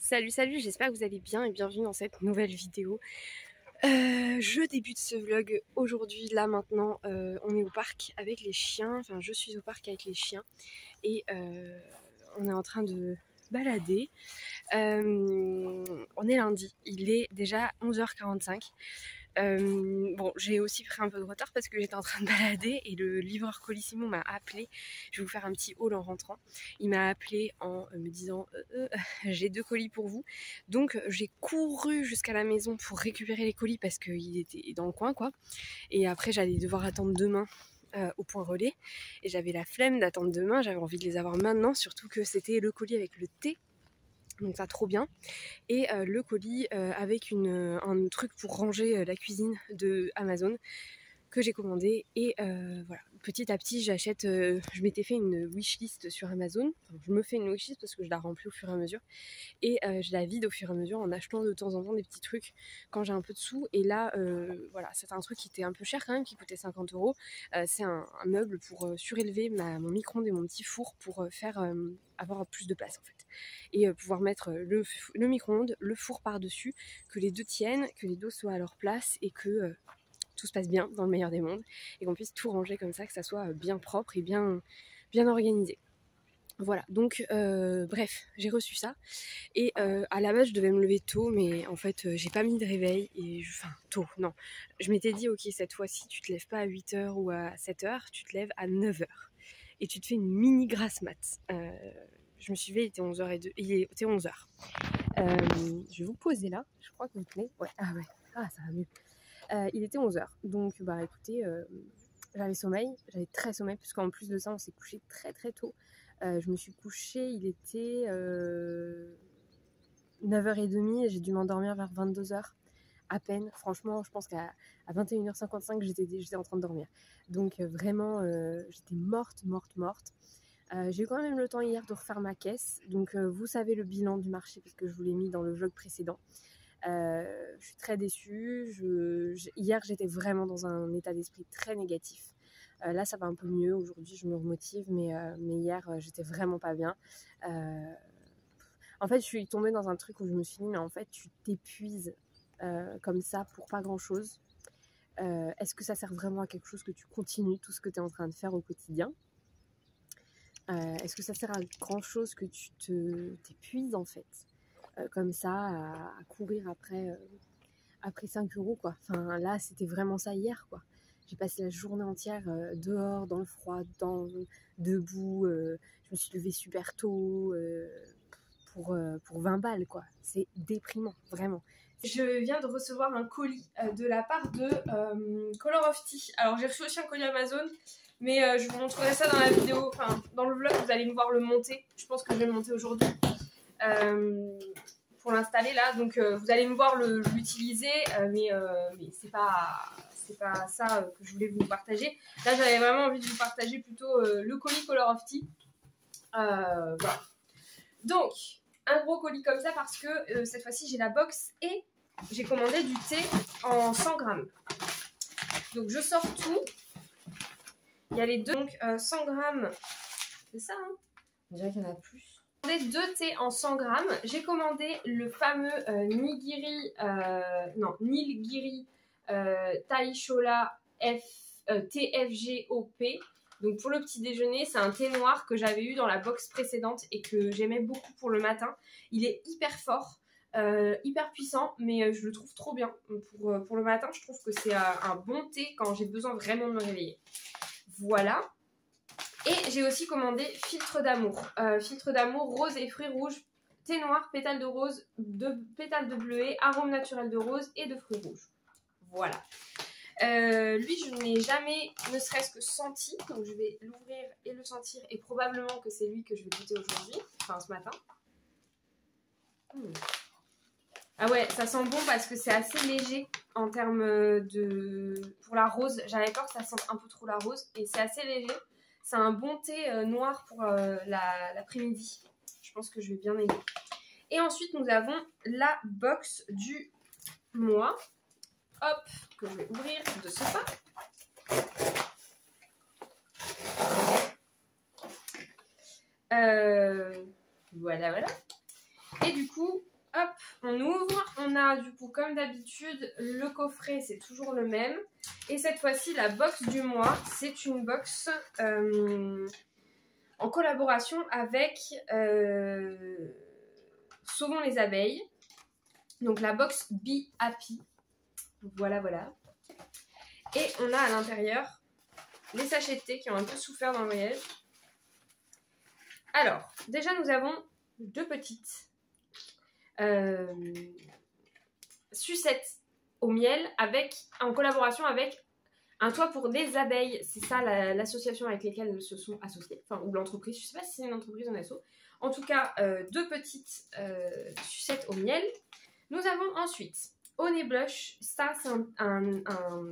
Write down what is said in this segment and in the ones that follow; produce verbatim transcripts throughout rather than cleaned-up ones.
Salut, salut, j'espère que vous allez bien et bienvenue dans cette nouvelle vidéo. Euh, je débute ce vlog aujourd'hui, là maintenant, euh, on est au parc avec les chiens, enfin je suis au parc avec les chiens et euh, on est en train de balader. Euh, on est lundi, il est déjà onze heures quarante-cinq. Euh, bon, j'ai aussi pris un peu de retard parce que j'étais en train de balader et le livreur Colissimo m'a appelé. Je vais vous faire un petit haul en rentrant. Il m'a appelé en me disant euh, euh, j'ai deux colis pour vous. Donc j'ai couru jusqu'à la maison pour récupérer les colis parce qu'il était dans le coin quoi. Et après j'allais devoir attendre demain euh, au point relais et j'avais la flemme d'attendre demain. J'avais envie de les avoir maintenant, surtout que c'était le colis avec le thé. Donc ça trop bien. Et euh, le colis euh, avec une, un truc pour ranger euh, la cuisine de Amazon que j'ai commandé. Et euh, voilà, petit à petit j'achète, euh, je m'étais fait une wishlist sur Amazon. Enfin, je me fais une wishlist parce que je la remplis au fur et à mesure. Et euh, je la vide au fur et à mesure en achetant de temps en temps des petits trucs quand j'ai un peu de sous. Et là, euh, voilà, c'est un truc qui était un peu cher quand même, qui coûtait cinquante euros. Euh, c'est un, un meuble pour euh, surélever ma, mon micro-ondes et mon petit four pour euh, faire euh, avoir plus de place en fait. Et euh, pouvoir mettre le, le micro-ondes, le four par-dessus, que les deux tiennent, que les dos soient à leur place et que euh, tout se passe bien dans le meilleur des mondes et qu'on puisse tout ranger comme ça, que ça soit bien propre et bien, bien organisé. Voilà, donc euh, bref, j'ai reçu ça et euh, à la base je devais me lever tôt mais en fait euh, j'ai pas mis de réveil et je... enfin tôt, non. Je m'étais dit ok cette fois-ci tu te lèves pas à huit heures ou à sept heures, tu te lèves à neuf heures et tu te fais une mini grasse mat. Euh, je me suis levée, il était onze heures zéro deux, il était onze heures. Euh, je vais vous poser là, je crois que vous tenez. Ouais, ah ouais, ah ça va mieux. Euh, il était onze heures, donc bah écoutez, euh, j'avais sommeil, j'avais très sommeil, puisqu'en plus de ça on s'est couché très très tôt. Euh, je me suis couchée, il était euh, neuf heures trente et j'ai dû m'endormir vers vingt-deux heures à peine. Franchement, je pense qu'à vingt et une heures cinquante-cinq, j'étais, j'étais en train de dormir. Donc euh, vraiment, euh, j'étais morte, morte, morte. Euh, j'ai eu quand même le temps hier de refaire ma caisse. Donc euh, vous savez le bilan du marché, parce que je vous l'ai mis dans le vlog précédent. Euh, je suis très déçue. Je, je, hier, j'étais vraiment dans un état d'esprit très négatif. Euh, là, ça va un peu mieux. Aujourd'hui, je me remotive, mais, euh, mais hier, euh, j'étais vraiment pas bien. Euh, en fait, je suis tombée dans un truc où je me suis dit, mais en fait, tu t'épuises euh, comme ça pour pas grand-chose. Euh, est-ce que ça sert vraiment à quelque chose que tu continues tout ce que tu es en train de faire au quotidien? euh, Est-ce que ça sert à grand-chose que tu te, t'épuises, en fait euh, comme ça, à, à courir après, euh, après cinq euros, quoi. Enfin, là, c'était vraiment ça hier, quoi. J'ai passé la journée entière euh, dehors, dans le froid, dans, debout. Euh, je me suis levée super tôt euh, pour, euh, pour vingt balles, quoi. C'est déprimant, vraiment. Je viens de recevoir un colis euh, de la part de euh, Color of Tea. Alors, j'ai reçu aussi un colis Amazon, mais euh, je vous montrerai ça dans la vidéo, enfin, dans le vlog, vous allez me voir le monter. Je pense que je vais le monter aujourd'hui. Euh, pour l'installer là, donc euh, vous allez me voir l'utiliser, euh, mais, euh, mais c'est pas c'est pas ça euh, que je voulais vous partager. Là, j'avais vraiment envie de vous partager plutôt euh, le colis Color of Tea. Euh, voilà. Donc, un gros colis comme ça parce que euh, cette fois-ci, j'ai la box et j'ai commandé du thé en cent grammes. Donc, je sors tout. Il y a les deux. Donc, euh, cent grammes. C'est ça, hein? On dirait qu'il y en a plus. J'ai commandé deux thés en cent grammes. J'ai commandé le fameux euh, Nigiri, euh, non, Nilgiri euh, Thai Chola F, euh, T F G O P. Donc pour le petit déjeuner, c'est un thé noir que j'avais eu dans la box précédente et que j'aimais beaucoup pour le matin. Il est hyper fort, euh, hyper puissant, mais euh, je le trouve trop bien. Pour, euh, pour le matin, je trouve que c'est euh, un bon thé quand j'ai besoin vraiment de me réveiller. Voilà. Et j'ai aussi commandé filtre d'amour. Euh, filtre d'amour, rose et fruits rouges, thé noir, pétales de rose, de, pétales de bleuet, arôme naturel de rose et de fruits rouges. Voilà. Euh, lui, je n'ai jamais ne serait-ce que senti. Donc je vais l'ouvrir et le sentir. Et probablement que c'est lui que je vais goûter aujourd'hui. Enfin, ce matin. Mmh. Ah ouais, ça sent bon parce que c'est assez léger en termes de... Pour la rose, j'avais peur que ça sente un peu trop la rose. Et c'est assez léger. C'est un bon thé euh, noir pour euh, l'après-midi. La, je pense que je vais bien aimer. Et ensuite, nous avons la box du mois. Hop, que je vais ouvrir de ce pas. Euh, voilà, voilà. Et du coup, on ouvre, on a du coup comme d'habitude le coffret, c'est toujours le même. Et cette fois-ci la box du mois, c'est une box euh, en collaboration avec euh, Sauvons les abeilles. Donc la box Be Happy. Voilà, voilà. Et on a à l'intérieur les sachets de thé qui ont un peu souffert dans le voyage. Alors, déjà nous avons deux petites euh, sucettes au miel avec, en collaboration avec Un toit pour des abeilles. C'est ça l'association la, avec laquelle elles se sont associées, enfin, ou l'entreprise, je ne sais pas si c'est une entreprise ou un asso. En tout cas, euh, deux petites euh, sucettes au miel. Nous avons ensuite Honey Blush. Ça, c'est un, un, un...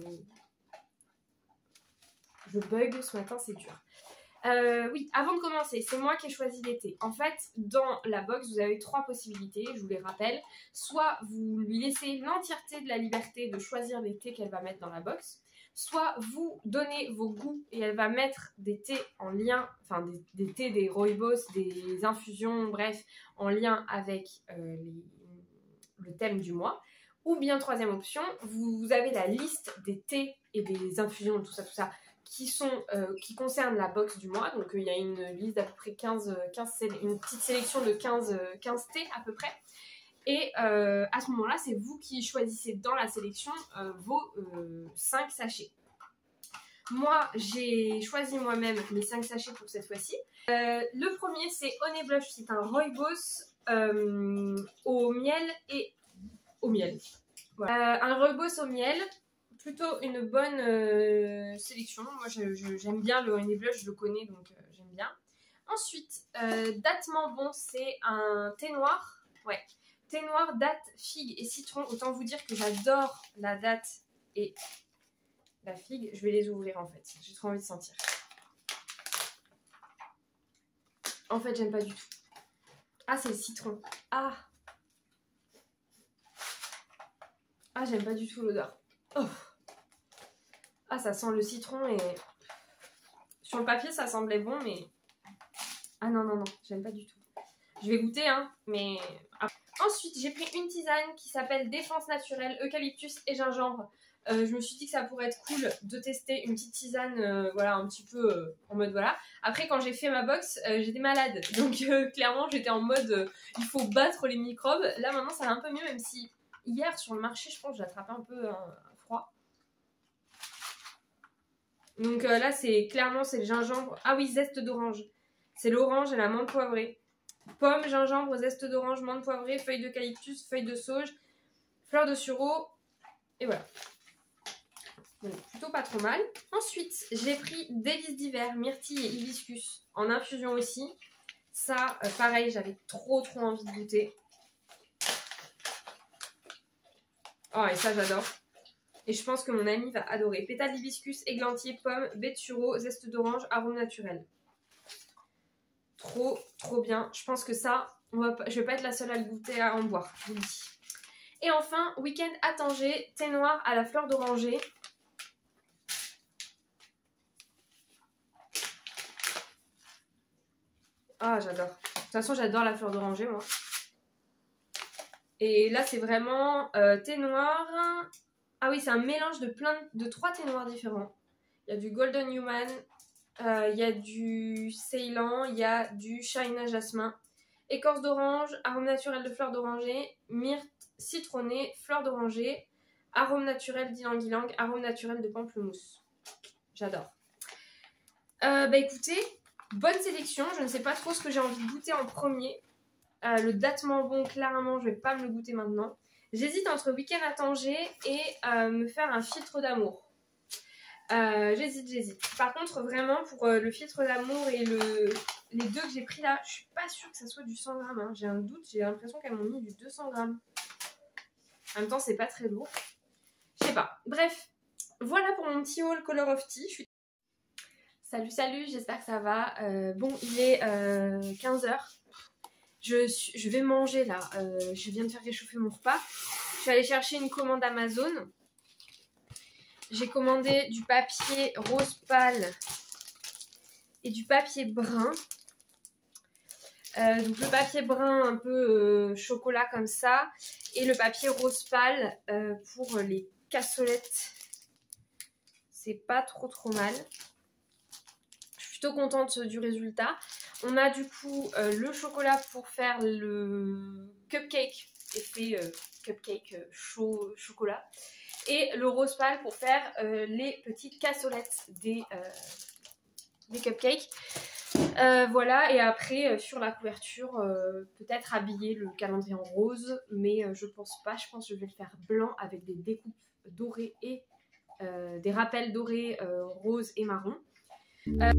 Je bug ce matin, c'est dur. Euh, oui, avant de commencer, c'est moi qui ai choisi les thés. En fait, dans la box, vous avez trois possibilités, je vous les rappelle. Soit vous lui laissez l'entièreté de la liberté de choisir les thés qu'elle va mettre dans la box. Soit vous donnez vos goûts et elle va mettre des thés en lien, enfin des, des thés, des rooibos, des infusions, bref, en lien avec euh, les, le thème du mois. Ou bien, troisième option, vous avez la liste des thés et des infusions, tout ça, tout ça, qui, sont, euh, qui concernent la box du mois. Donc, euh, il y a une liste d'à peu près quinze, quinze, une petite sélection de quinze, quinze thés à peu près. Et euh, à ce moment-là, c'est vous qui choisissez dans la sélection euh, vos euh, cinq sachets. Moi, j'ai choisi moi-même mes cinq sachets pour cette fois-ci. Euh, le premier, c'est Honey Blush. C'est un rooibos euh, au miel et au miel. Voilà. Euh, un rooibos au miel. Plutôt une bonne euh, sélection. Moi, j'aime bien le Honey Blush, je le connais, donc euh, j'aime bien. Ensuite, euh, Datement Bon, c'est un thé noir. Ouais. Thé noir, date, figue et citron. Autant vous dire que j'adore la date et la figue. Je vais les ouvrir en fait. J'ai trop envie de sentir. En fait, j'aime pas du tout. Ah, c'est le citron. Ah. Ah, j'aime pas du tout l'odeur. Oh. Ah, ça sent le citron et... Sur le papier, ça semblait bon, mais... Ah non, non, non, j'aime pas du tout. Je vais goûter, hein, mais... Ensuite, j'ai pris une tisane qui s'appelle Défense Naturelle, Eucalyptus et Gingembre. Euh, je me suis dit que ça pourrait être cool de tester une petite tisane, euh, voilà, un petit peu euh, en mode voilà. Après, quand j'ai fait ma box, euh, j'étais malade. Donc, euh, clairement, j'étais en mode euh, il faut battre les microbes. Là, maintenant, ça va un peu mieux, même si hier, sur le marché, je pense que j'ai attrapé un peu un, un froid. Donc euh, là, c'est clairement, c'est le gingembre. Ah oui, zeste d'orange. C'est l'orange et la menthe poivrée. Pomme, gingembre, zeste d'orange, menthe poivrée, feuilles d'eucalyptus, feuilles de sauge, fleurs de sureau. Et voilà. Donc, plutôt pas trop mal. Ensuite, j'ai pris délices d'hiver, myrtille et hibiscus en infusion aussi. Ça, euh, pareil, j'avais trop trop envie de goûter. Oh, et ça, j'adore. Et je pense que mon ami va adorer. Pétales d'hibiscus, églantier, pomme, baie de sureau, zeste d'orange, arôme naturel. Trop, trop bien. Je pense que ça, on va pas, je vais pas être la seule à le goûter, à en boire, je vous le dis. Et enfin, week-end à Tanger, thé noir à la fleur d'oranger. Ah, j'adore. De toute façon, j'adore la fleur d'oranger, moi. Et là, c'est vraiment euh, thé noir... Ah oui, c'est un mélange de plein de, de trois thés noirs différents. Il y a du Golden Human, euh, il y a du Ceylan, il y a du China Jasmin, écorce d'orange, arôme naturel de fleur d'oranger, myrte citronnée, fleur d'oranger, arôme naturel d'ylang-ylang, arôme naturel de pamplemousse. J'adore. Euh, bah écoutez, bonne sélection. Je ne sais pas trop ce que j'ai envie de goûter en premier. Euh, le Datement Bon, clairement, je ne vais pas me le goûter maintenant. J'hésite entre Week-end à Tanger et euh, me faire un filtre d'amour. Euh, j'hésite, j'hésite. Par contre, vraiment, pour euh, le filtre d'amour et le... les deux que j'ai pris là, je suis pas sûre que ça soit du cent grammes. Hein. J'ai un doute, j'ai l'impression qu'elles m'ont mis du deux cents grammes. En même temps, c'est pas très lourd. Je sais pas. Bref, voilà pour mon petit haul Color of Tea. Je suis... Salut, salut, j'espère que ça va. Euh, bon, il est euh, quinze heures. Je, suis, je vais manger là, euh, je viens de faire réchauffer mon repas. Je suis allée chercher une commande Amazon. J'ai commandé du papier rose pâle et du papier brun. Euh, donc le papier brun un peu euh, chocolat comme ça. Et le papier rose pâle euh, pour les cassolettes. C'est pas trop trop mal. Je suis plutôt contente du résultat. On a du coup euh, le chocolat pour faire le cupcake, effet euh, cupcake euh, chaud chocolat. Et le rose pâle pour faire euh, les petites cassolettes des, euh, des cupcakes. Euh, voilà, et après euh, sur la couverture, euh, peut-être habiller le calendrier en rose, mais euh, je pense pas. Je pense que je vais le faire blanc avec des découpes dorées et euh, des rappels dorés, euh, rose et marron. Euh,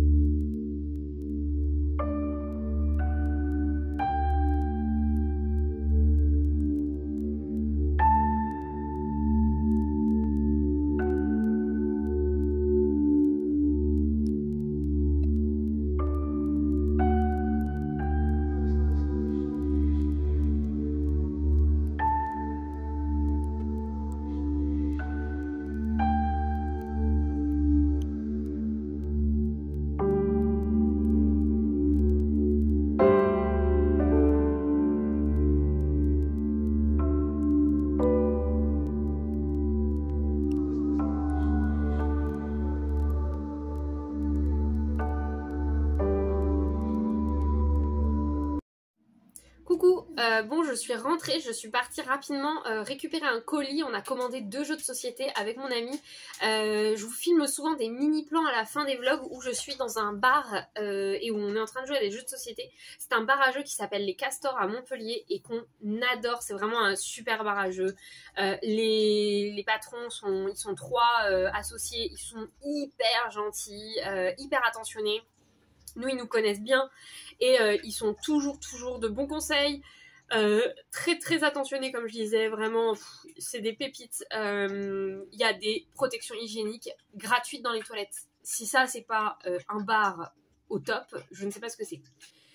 Coucou, euh, bon je suis rentrée, je suis partie rapidement euh, récupérer un colis, on a commandé deux jeux de société avec mon ami. Euh, je vous filme souvent des mini plans à la fin des vlogs où je suis dans un bar euh, et où on est en train de jouer à des jeux de société. C'est un bar à jeux qui s'appelle Les Castors à Montpellier et qu'on adore, c'est vraiment un super bar à jeux. Euh, les, les patrons sont, ils sont trois euh, associés, ils sont hyper gentils, euh, hyper attentionnés. Nous, ils nous connaissent bien et euh, ils sont toujours, toujours de bons conseils. Euh, très, très attentionnés, comme je disais. Vraiment, c'est des pépites. Il euh, y a des protections hygiéniques gratuites dans les toilettes. Si ça, c'est pas euh, un bar au top, je ne sais pas ce que c'est.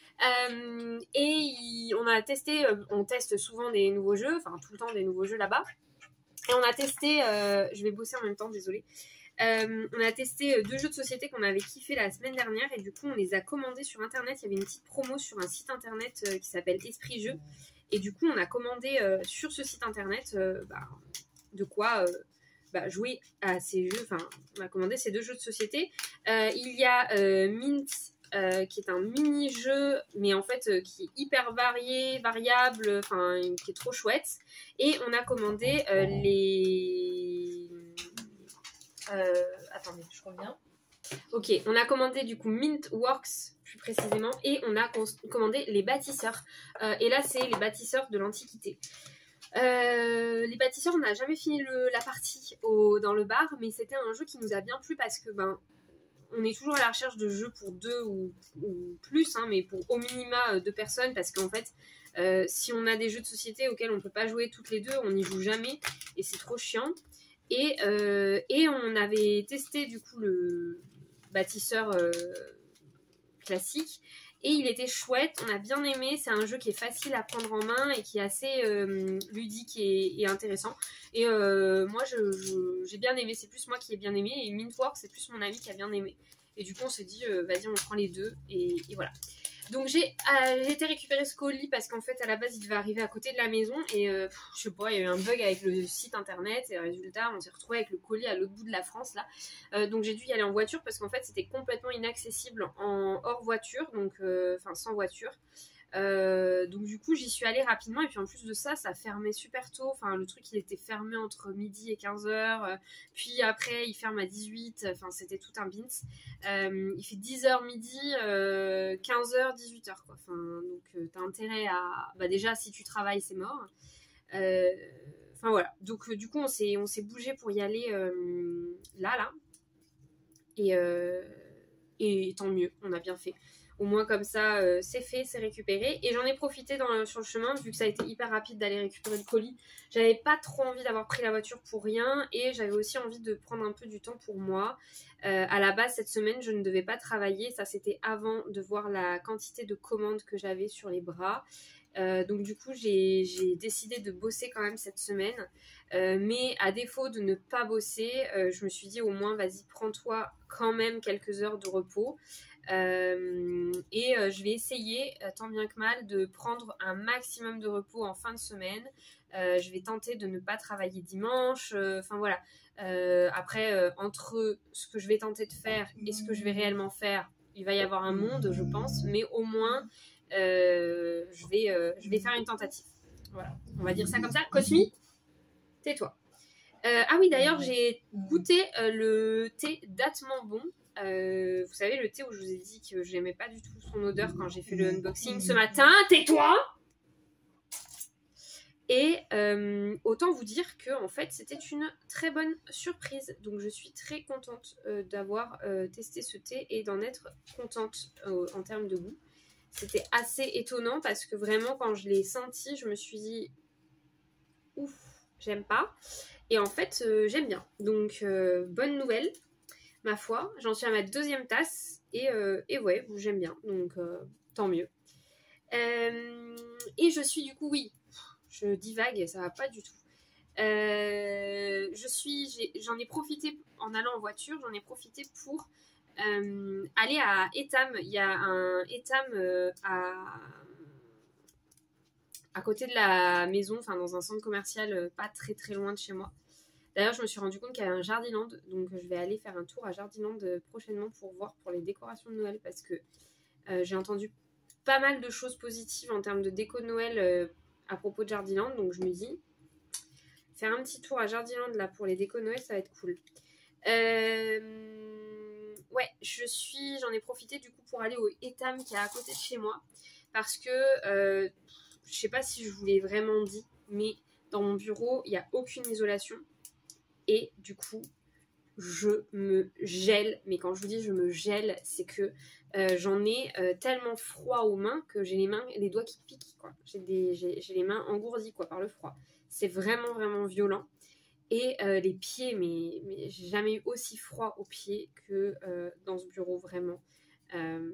Euh, et y, on a testé, euh, on teste souvent des nouveaux jeux, enfin tout le temps des nouveaux jeux là-bas. Et on a testé, euh, je vais bosser en même temps, désolée. Euh, on a testé deux jeux de société qu'on avait kiffé la semaine dernière et du coup on les a commandés sur internet. Il y avait une petite promo sur un site internet euh, qui s'appelle Esprit Jeux et du coup on a commandé euh, sur ce site internet euh, bah, de quoi euh, bah, jouer à ces jeux. Enfin, on a commandé ces deux jeux de société. Euh, il y a euh, Mint euh, qui est un mini-jeu mais en fait euh, qui est hyper varié, variable, enfin qui est trop chouette. Et on a commandé euh, les... Euh, attendez, je reviens. Ok, on a commandé du coup Mintworks plus précisément et on a commandé les bâtisseurs. Euh, et là, c'est les bâtisseurs de l'Antiquité. Euh, les bâtisseurs, on n'a jamais fini le, la partie au, dans le bar, mais c'était un jeu qui nous a bien plu parce que ben on est toujours à la recherche de jeux pour deux ou, ou plus, hein, mais pour au minima deux personnes parce qu'en fait, euh, si on a des jeux de société auxquels on ne peut pas jouer toutes les deux, on n'y joue jamais et c'est trop chiant. Et, euh, et on avait testé du coup le bâtisseur euh, classique et il était chouette, on a bien aimé. C'est un jeu qui est facile à prendre en main et qui est assez euh, ludique et, et intéressant. Et euh, moi je, je, j'ai bien aimé, c'est plus moi qui ai bien aimé et Mintworks c'est plus mon ami qui a bien aimé. Et du coup on s'est dit euh, vas-y on prend les deux et, et voilà. Donc j'ai euh, été récupérer ce colis parce qu'en fait à la base il devait arriver à côté de la maison et euh, pff, je sais pas, il y a eu un bug avec le site internet et résultat on s'est retrouvé avec le colis à l'autre bout de la France là. Euh, donc j'ai dû y aller en voiture parce qu'en fait c'était complètement inaccessible en hors voiture, donc enfin euh, sans voiture. Euh, donc du coup j'y suis allée rapidement et puis en plus de ça ça fermait super tôt, enfin le truc il était fermé entre midi et quinze heures, euh, puis après il ferme à dix-huit, enfin c'était tout un bins. Euh, il fait dix heures midi, euh, quinze heures, dix-huit heures quoi, enfin donc euh, t'as intérêt à, bah déjà si tu travailles c'est mort. Euh, enfin voilà, donc euh, du coup on s'est, on s'est bougé pour y aller euh, là là et, euh, et tant mieux, on a bien fait. Au moins comme ça, euh, c'est fait, c'est récupéré. Et j'en ai profité dans, sur le chemin, vu que ça a été hyper rapide d'aller récupérer le colis. J'avais pas trop envie d'avoir pris la voiture pour rien. Et j'avais aussi envie de prendre un peu du temps pour moi. Euh, à la base, cette semaine, je ne devais pas travailler. Ça, c'était avant de voir la quantité de commandes que j'avais sur les bras. Euh, donc du coup, j'ai, j'ai décidé de bosser quand même cette semaine. Euh, mais à défaut de ne pas bosser, euh, je me suis dit au moins, vas-y, prends-toi quand même quelques heures de repos. Euh, et euh, je vais essayer, euh, tant bien que mal, de prendre un maximum de repos en fin de semaine. Euh, je vais tenter de ne pas travailler dimanche. Enfin euh, voilà. Euh, après, euh, entre ce que je vais tenter de faire et ce que je vais réellement faire, il va y avoir un monde, je pense. Mais au moins, euh, je, vais, euh, je vais faire une tentative. Voilà. On va dire ça comme ça. Cosmi, tais-toi. Euh, ah oui, d'ailleurs, j'ai goûté euh, le thé date Mambon. Euh, vous savez, le thé où je vous ai dit que j'aimais pas du tout son odeur quand j'ai fait le unboxing ce matin. Tais-toi! Et euh, autant vous dire que en fait, c'était une très bonne surprise. Donc, je suis très contente euh, d'avoir euh, testé ce thé et d'en être contente euh, en termes de goût. C'était assez étonnant parce que vraiment, quand je l'ai senti, je me suis dit ouf, j'aime pas. Et en fait, euh, j'aime bien. Donc, euh, bonne nouvelle. Ma foi, j'en suis à ma deuxième tasse et, euh, et ouais, j'aime bien, donc euh, tant mieux. Euh, et je suis du coup, oui, je divague, ça va pas du tout. Euh, je suis, j'ai, j'en ai profité en allant en voiture, j'en ai profité pour euh, aller à Etam. Il y a un Etam euh, à, à côté de la maison, enfin dans un centre commercial euh, pas très très loin de chez moi. D'ailleurs, je me suis rendu compte qu'il y avait un Jardiland, donc je vais aller faire un tour à Jardiland prochainement pour voir pour les décorations de Noël, parce que euh, j'ai entendu pas mal de choses positives en termes de déco de Noël euh, à propos de Jardiland, donc je me dis, faire un petit tour à Jardiland là pour les décos de Noël, ça va être cool. Euh... Ouais, je suis, j'en ai profité du coup pour aller au Etam qui est à côté de chez moi, parce que euh, je sais pas si je vous l'ai vraiment dit, mais dans mon bureau, il n'y a aucune isolation. Et du coup, je me gèle. Mais quand je vous dis je me gèle, c'est que euh, j'en ai euh, tellement froid aux mains que j'ai les mains, les doigts qui piquent, quoi. J'ai, des, j'ai, j'ai les mains engourdies, quoi, par le froid. C'est vraiment, vraiment violent. Et euh, les pieds, mais, mais j'ai jamais eu aussi froid aux pieds que euh, dans ce bureau, vraiment. Euh,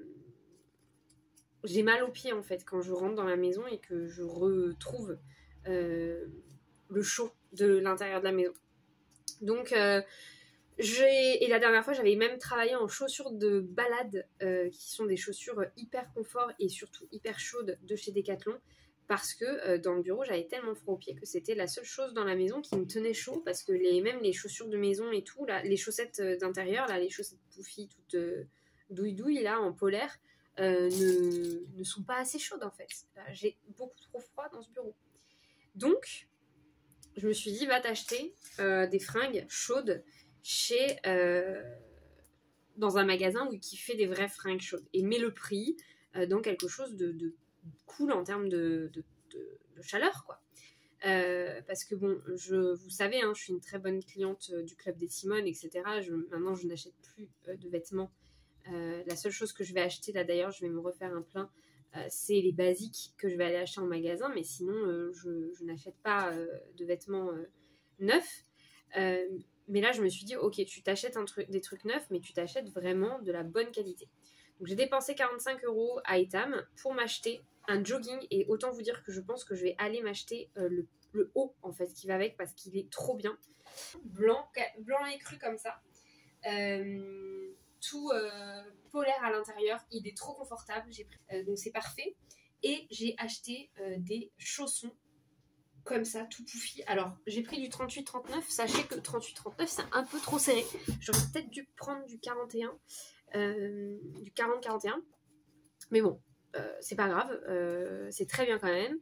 j'ai mal aux pieds, en fait, quand je rentre dans la maison et que je retrouve euh, le chaud de l'intérieur de la maison. Donc, euh, j'ai... et la dernière fois, j'avais même travaillé en chaussures de balade, euh, qui sont des chaussures hyper confort et surtout hyper chaudes de chez Decathlon, parce que euh, dans le bureau, j'avais tellement froid aux pieds que c'était la seule chose dans la maison qui me tenait chaud, parce que les, même les chaussures de maison et tout, là, les chaussettes d'intérieur, là, les chaussettes pouffi, toutes euh, douille-douille, là, en polaire, euh, ne, ne sont pas assez chaudes, en fait. Là, j'ai beaucoup trop froid dans ce bureau. Donc, je me suis dit, va t'acheter euh, des fringues chaudes chez, euh, dans un magasin où, qui fait des vraies fringues chaudes. Et mets le prix euh, dans quelque chose de, de cool en termes de, de, de, de chaleur, quoi. Euh, parce que bon, je, vous savez, hein, je suis une très bonne cliente euh, du Club des Simones, et cetera. Je, maintenant, je n'achète plus euh, de vêtements. Euh, la seule chose que je vais acheter, là d'ailleurs, je vais me refaire un plein. Euh, c'est les basiques que je vais aller acheter en magasin, mais sinon euh, je, je n'achète pas euh, de vêtements euh, neufs. Euh, mais là je me suis dit, ok, tu t'achètes un truc, des trucs neufs, mais tu t'achètes vraiment de la bonne qualité. Donc j'ai dépensé quarante-cinq euros à Etam pour m'acheter un jogging, et autant vous dire que je pense que je vais aller m'acheter euh, le, le haut en fait qui va avec, parce qu'il est trop bien. Blanc, blanc et cru comme ça. Euh, tout euh, polaire à l'intérieur, il est trop confortable, j'ai pris, euh, donc c'est parfait. Et j'ai acheté euh, des chaussons comme ça, tout pouffi. Alors j'ai pris du trente-huit trente-neuf, sachez que trente-huit trente-neuf c'est un peu trop serré, j'aurais peut-être dû prendre du quarante et un, euh, du quarante quarante et un, mais bon, euh, c'est pas grave, euh, c'est très bien quand même.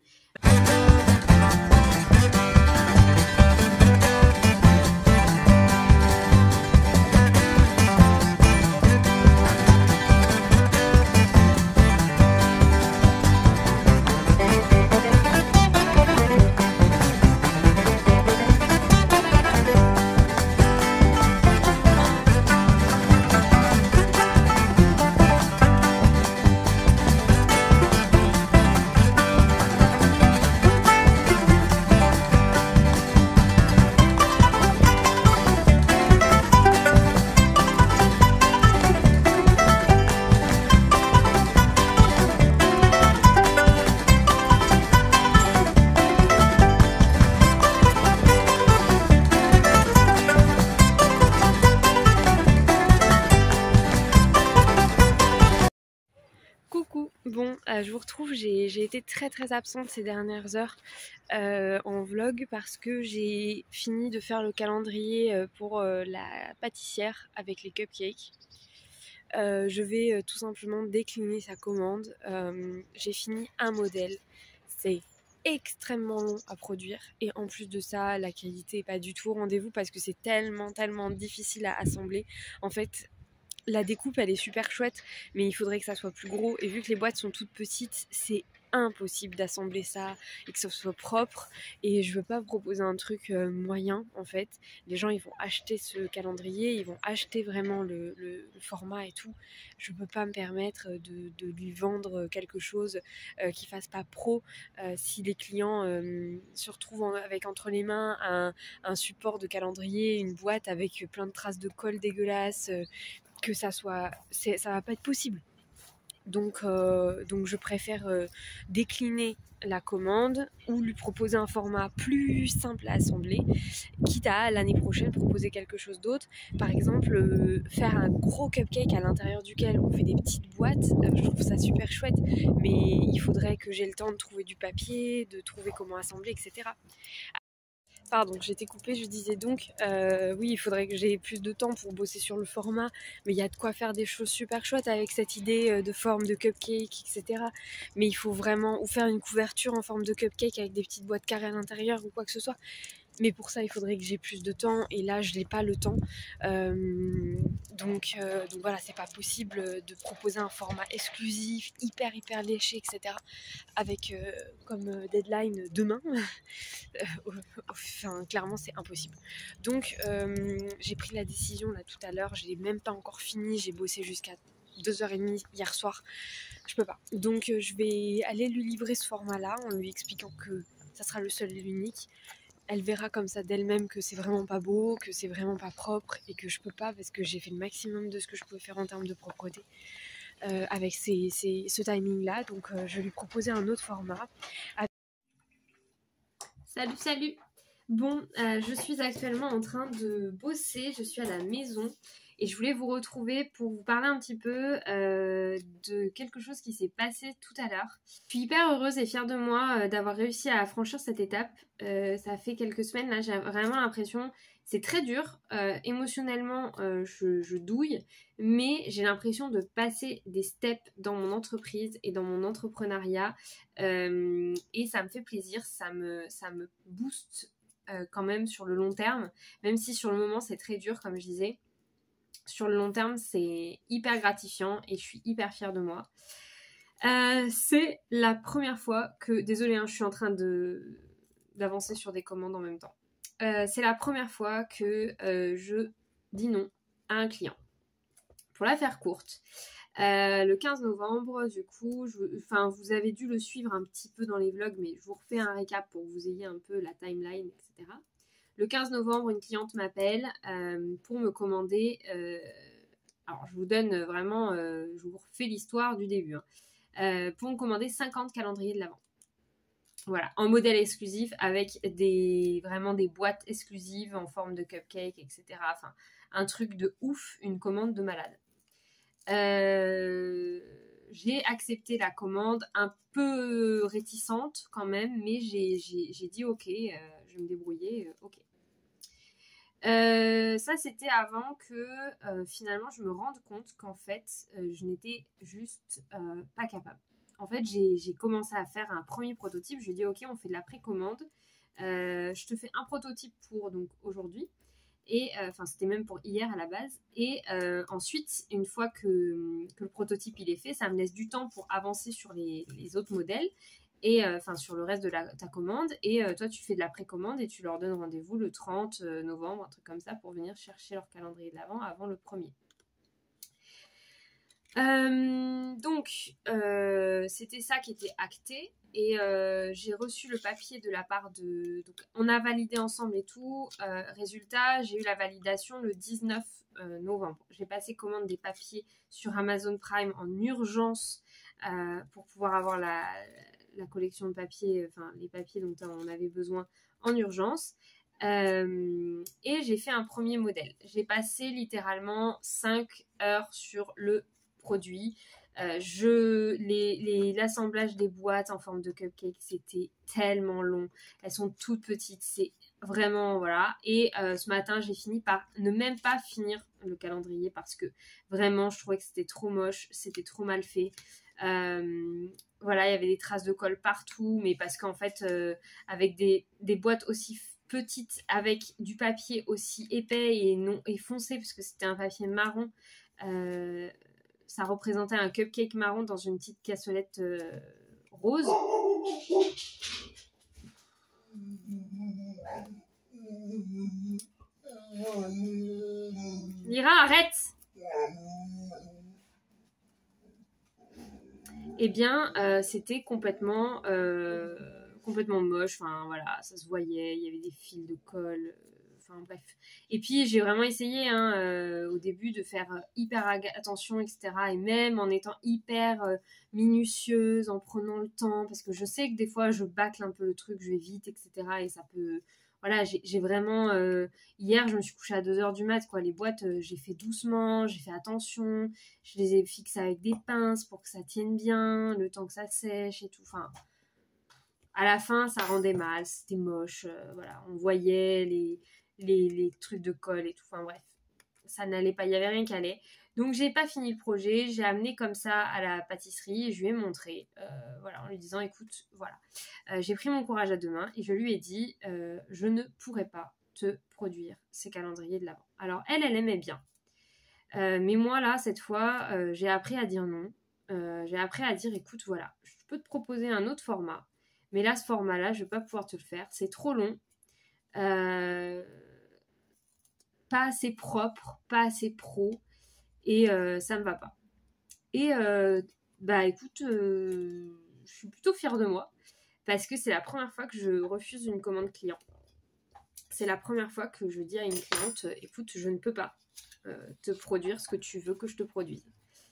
bah, je vous retrouve, j'ai été très très absente ces dernières heures euh, en vlog parce que j'ai fini de faire le calendrier pour euh, la pâtissière avec les cupcakes. Euh, je vais euh, tout simplement décliner sa commande. Euh, j'ai fini un modèle, c'est extrêmement long à produire et en plus de ça la qualité est pas du tout au rendez-vous parce que c'est tellement tellement difficile à assembler. En fait, la découpe elle est super chouette mais il faudrait que ça soit plus gros et vu que les boîtes sont toutes petites c'est impossible d'assembler ça et que ça soit propre et je veux pas proposer un truc euh, moyen en fait. Les gens ils vont acheter ce calendrier, ils vont acheter vraiment le, le, le format et tout. Je peux pas me permettre de, de lui vendre quelque chose euh, qui fasse pas pro euh, si les clients euh, se retrouvent en, avec entre les mains un, un support de calendrier, une boîte avec plein de traces de colle dégueulasses, euh, que ça soit, ça va pas être possible. Donc, euh, donc je préfère euh, décliner la commande ou lui proposer un format plus simple à assembler, quitte à l'année prochaine proposer quelque chose d'autre. Par exemple, euh, faire un gros cupcake à l'intérieur duquel on fait des petites boîtes, euh, je trouve ça super chouette, mais il faudrait que j'ai le temps de trouver du papier, de trouver comment assembler, et cetera. Pardon, j'étais coupée, je disais donc, euh, oui, il faudrait que j'ai plus de temps pour bosser sur le format, mais il y a de quoi faire des choses super chouettes avec cette idée de forme de cupcake, et cetera. Mais il faut vraiment, ou faire une couverture en forme de cupcake avec des petites boîtes carrées à l'intérieur ou quoi que ce soit. Mais pour ça, il faudrait que j'ai plus de temps et là, je n'ai pas le temps. Euh, donc, euh, donc voilà, c'est pas possible de proposer un format exclusif, hyper hyper léché, et cetera. Avec euh, comme deadline demain. Enfin, clairement, c'est impossible. Donc, euh, j'ai pris la décision là tout à l'heure. Je l'ai même pas encore fini. J'ai bossé jusqu'à deux heures trente hier soir. Je peux pas. Donc, euh, je vais aller lui livrer ce format-là en lui expliquant que ça sera le seul et l'unique. Elle verra comme ça d'elle-même que c'est vraiment pas beau, que c'est vraiment pas propre et que je peux pas parce que j'ai fait le maximum de ce que je pouvais faire en termes de propreté euh, avec ces, ces, ce timing-là. Donc, euh, je vais lui proposer un autre format. Salut, salut. Bon, euh, je suis actuellement en train de bosser, je suis à la maison et je voulais vous retrouver pour vous parler un petit peu euh, de quelque chose qui s'est passé tout à l'heure. Je suis hyper heureuse et fière de moi euh, d'avoir réussi à franchir cette étape. Euh, ça fait quelques semaines, là j'ai vraiment l'impression, c'est très dur, euh, émotionnellement euh, je, je douille, mais j'ai l'impression de passer des steps dans mon entreprise et dans mon entrepreneuriat euh, et ça me fait plaisir, ça me, ça me booste euh, quand même sur le long terme, même si sur le moment c'est très dur comme je disais. Sur le long terme, c'est hyper gratifiant et je suis hyper fière de moi. Euh, c'est la première fois que... Désolée, hein, je suis en train de d'avancer sur des commandes en même temps. Euh, c'est la première fois que euh, je dis non à un client. Pour la faire courte, euh, le quinze novembre, du coup, je, enfin, vous avez dû le suivre un petit peu dans les vlogs, mais je vous refais un récap pour que vous ayez un peu la timeline, et cetera. Le quinze novembre, une cliente m'appelle euh, pour me commander. Euh, alors, je vous donne vraiment, euh, je vous refais l'histoire du début. Hein, euh, pour me commander cinquante calendriers de l'Avent. Voilà, en modèle exclusif avec des, vraiment des boîtes exclusives en forme de cupcake, et cetera. Enfin, un truc de ouf, une commande de malade. Euh, j'ai accepté la commande, un peu réticente quand même, mais j'ai dit ok, euh, je vais me débrouiller, euh, ok. Euh, ça c'était avant que euh, finalement je me rende compte qu'en fait euh, je n'étais juste euh, pas capable. En fait j'ai commencé à faire un premier prototype, je lui ai dit ok on fait de la précommande, euh, je te fais un prototype pour donc aujourd'hui, et enfin euh, c'était même pour hier à la base, et euh, ensuite une fois que, que le prototype il est fait, ça me laisse du temps pour avancer sur les, les autres modèles et enfin euh, sur le reste de la, ta commande, et euh, toi tu fais de la précommande et tu leur donnes rendez-vous le trente novembre, un truc comme ça, pour venir chercher leur calendrier de l'Avent avant le premier. Euh, donc euh, c'était ça qui était acté, et euh, j'ai reçu le papier de la part de... Donc, on a validé ensemble et tout. Euh, résultat, j'ai eu la validation le dix-neuf novembre. J'ai passé commande des papiers sur Amazon Prime en urgence euh, pour pouvoir avoir la, la collection de papiers, enfin les papiers dont on avait besoin en urgence. Euh, et j'ai fait un premier modèle. J'ai passé littéralement cinq heures sur le produit. Euh, je, les, les, l'assemblage des boîtes en forme de cupcake, c'était tellement long. Elles sont toutes petites, c'est vraiment, voilà. Et euh, ce matin, j'ai fini par ne même pas finir le calendrier parce que vraiment, je trouvais que c'était trop moche, c'était trop mal fait. Euh, voilà, il y avait des traces de colle partout, mais parce qu'en fait, euh, avec des, des boîtes aussi petites, avec du papier aussi épais et, non, et foncé, parce que c'était un papier marron, euh, ça représentait un cupcake marron dans une petite cassolette euh, rose. Lyra, arrête! Eh bien, euh, c'était complètement, euh, complètement moche. Enfin, voilà, ça se voyait. Il y avait des fils de colle. Enfin, bref. Et puis, j'ai vraiment essayé hein, euh, au début de faire hyper attention, et cetera. Et même en étant hyper euh, minutieuse, en prenant le temps. Parce que je sais que des fois, je bâcle un peu le truc, je vais vite, et cetera. Et ça peut... Voilà, j'ai, j'ai vraiment... Euh, hier, je me suis couchée à deux heures du mat, quoi. Les boîtes, euh, j'ai fait doucement, j'ai fait attention. Je les ai fixées avec des pinces pour que ça tienne bien, le temps que ça sèche et tout. Enfin, à la fin, ça rendait mal, c'était moche. Euh, voilà, on voyait les, les, les trucs de colle et tout. Enfin, bref, ça n'allait pas, il n'y avait rien qui allait. Donc, j'ai pas fini le projet. J'ai amené comme ça à la pâtisserie et je lui ai montré, euh, voilà, en lui disant, écoute, voilà. Euh, j'ai pris mon courage à deux mains et je lui ai dit, euh, je ne pourrais pas te produire ces calendriers de l'Avent. Alors, elle, elle aimait bien. Euh, mais moi, là, cette fois, euh, j'ai appris à dire non. Euh, j'ai appris à dire, écoute, voilà, je peux te proposer un autre format. Mais là, ce format-là, je ne vais pas pouvoir te le faire. C'est trop long. Euh, pas assez propre, pas assez pro. Et euh, ça me va pas. Et euh, bah écoute, euh, je suis plutôt fière de moi parce que c'est la première fois que je refuse une commande client. C'est la première fois que je dis à une cliente, écoute, je ne peux pas euh, te produire ce que tu veux que je te produise.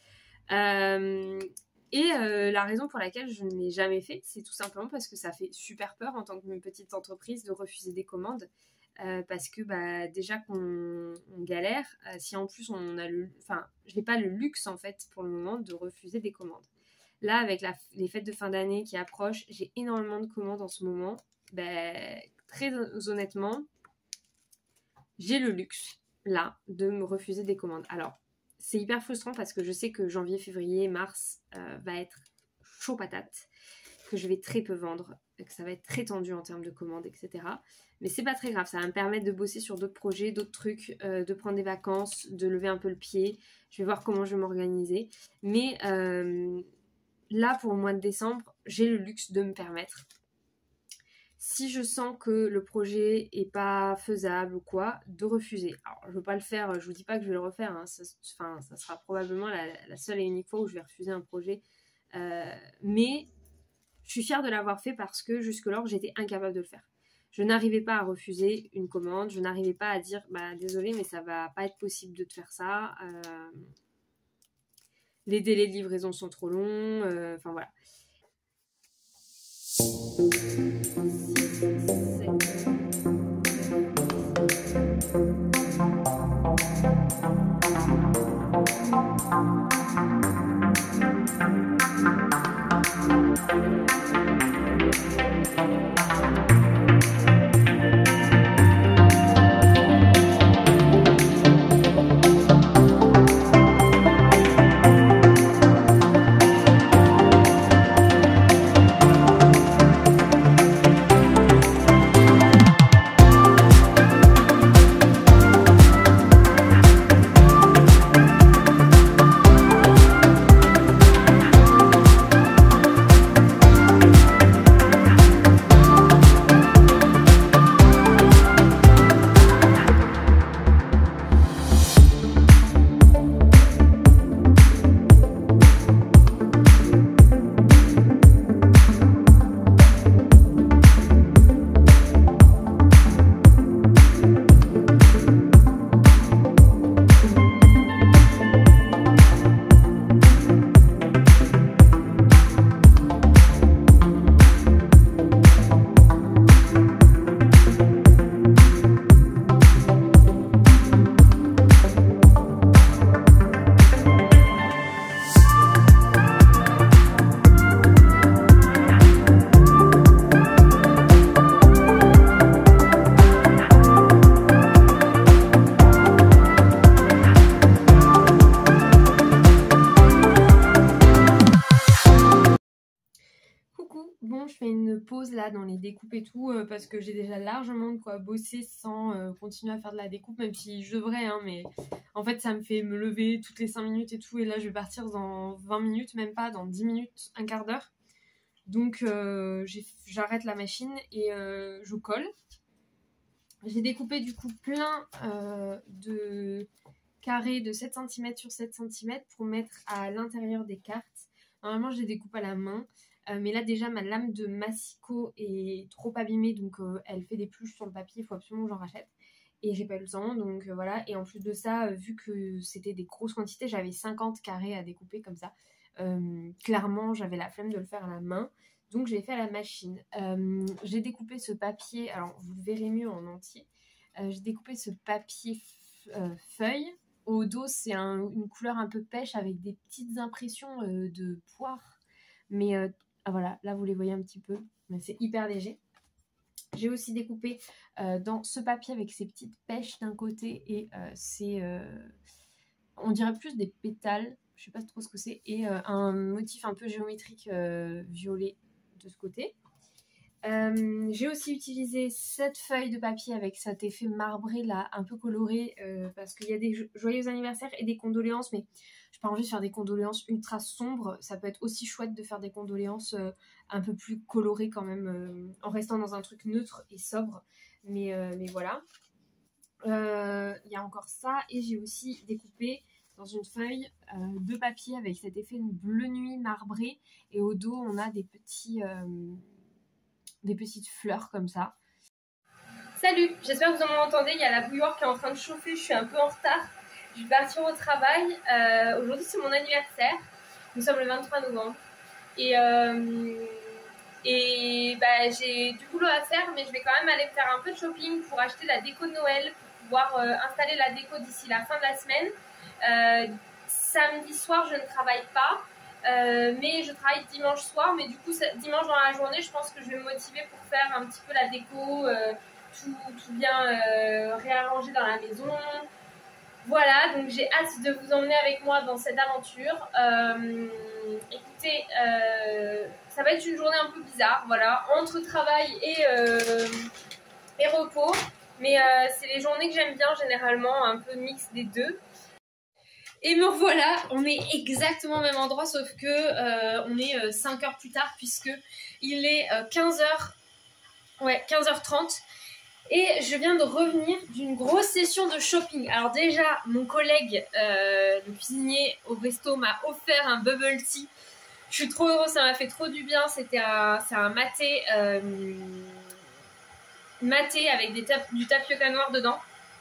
Euh, et euh, la raison pour laquelle je ne l'ai jamais fait, c'est tout simplement parce que ça fait super peur en tant que petite entreprise de refuser des commandes. Euh, parce que bah, déjà qu'on on galère, euh, si en plus on a le... Enfin, je n'ai pas le luxe en fait pour le moment de refuser des commandes. Là, avec la, les fêtes de fin d'année qui approchent, j'ai énormément de commandes en ce moment. Bah, très honnêtement, j'ai le luxe, là, de me refuser des commandes. Alors, c'est hyper frustrant parce que je sais que janvier, février, mars euh, va être chaud patate, que je vais très peu vendre, que ça va être très tendu en termes de commandes, et cetera. Mais c'est pas très grave, ça va me permettre de bosser sur d'autres projets, d'autres trucs, euh, de prendre des vacances, de lever un peu le pied. Je vais voir comment je vais m'organiser. Mais euh, là, pour le mois de décembre, j'ai le luxe de me permettre. Si je sens que le projet est pas faisable ou quoi, de refuser. Alors, je veux pas le faire, je vous dis pas que je vais le refaire. Hein, ça, enfin, ça sera probablement la, la seule et unique fois où je vais refuser un projet. Euh, mais je suis fière de l'avoir fait parce que jusque-là, j'étais incapable de le faire. Je n'arrivais pas à refuser une commande, je n'arrivais pas à dire bah désolé mais ça va pas être possible de te faire ça. Euh, les délais de livraison sont trop longs, euh, enfin voilà. pause là dans les découpes et tout euh, parce que j'ai déjà largement de quoi bosser sans euh, continuer à faire de la découpe, même si je devrais, hein, mais en fait ça me fait me lever toutes les cinq minutes et tout, et là je vais partir dans vingt minutes, même pas, dans dix minutes, un quart d'heure. Donc euh, j'arrête la machine et euh, je colle. J'ai découpé du coup plein euh, de carrés de sept centimètres sur sept centimètres pour mettre à l'intérieur des cartes. Normalement je les découpe à la main. Euh, mais là déjà ma lame de massicot est trop abîmée, donc euh, elle fait des pluches sur le papier, il faut absolument que j'en rachète. Et j'ai pas eu le temps, donc euh, voilà. Et en plus de ça, euh, vu que c'était des grosses quantités, j'avais cinquante carrés à découper comme ça. Euh, clairement, j'avais la flemme de le faire à la main, donc je l'ai fait à la machine. Euh, j'ai découpé ce papier, alors vous le verrez mieux en entier. Euh, j'ai découpé ce papier euh, feuille. Au dos, c'est un, une couleur un peu pêche avec des petites impressions euh, de poire. Mais euh, ah voilà, là vous les voyez un petit peu, mais c'est hyper léger. J'ai aussi découpé euh, dans ce papier avec ces petites pêches d'un côté et euh, c'est, euh, on dirait plus des pétales, je sais pas trop ce que c'est, et euh, un motif un peu géométrique euh, violet de ce côté. Euh, j'ai aussi utilisé cette feuille de papier avec cet effet marbré là, un peu coloré, euh, parce qu'il y a des jo joyeux anniversaires et des condoléances, mais j'ai pas envie de faire des condoléances ultra sombres. Ça peut être aussi chouette de faire des condoléances euh, un peu plus colorées quand même, euh, en restant dans un truc neutre et sobre, mais, euh, mais voilà. Il euh, y a encore ça, et j'ai aussi découpé dans une feuille euh, de papier avec cet effet bleu nuit marbré, et au dos on a des petits... Euh, des petites fleurs comme ça. Salut, j'espère que vous en entendez, il y a la bouilloire qui est en train de chauffer, je suis un peu en retard. Je vais partir au travail. Euh, Aujourd'hui c'est mon anniversaire, nous sommes le vingt-trois novembre. Et, euh, et bah, j'ai du boulot à faire, mais je vais quand même aller faire un peu de shopping pour acheter la déco de Noël, pour pouvoir euh, installer la déco d'ici la fin de la semaine. Euh, samedi soir je ne travaille pas. Euh, mais je travaille dimanche soir, mais du coup dimanche dans la journée je pense que je vais me motiver pour faire un petit peu la déco, euh, tout, tout bien euh, réarranger dans la maison. Voilà, donc j'ai hâte de vous emmener avec moi dans cette aventure. Euh, écoutez, euh, ça va être une journée un peu bizarre, voilà, entre travail et, euh, et repos, mais euh, c'est les journées que j'aime bien généralement, un peu mix des deux. Et me revoilà, on est exactement au même endroit, sauf que euh, on est euh, cinq heures plus tard, puisque il est euh, quinze heures, ouais, quinze heures trente, et je viens de revenir d'une grosse session de shopping. Alors déjà, mon collègue, euh, le cuisinier au resto, m'a offert un bubble tea. Je suis trop heureuse, ça m'a fait trop du bien. C'était un, c'est un maté, euh, maté avec des tap, du tapioca noir dedans.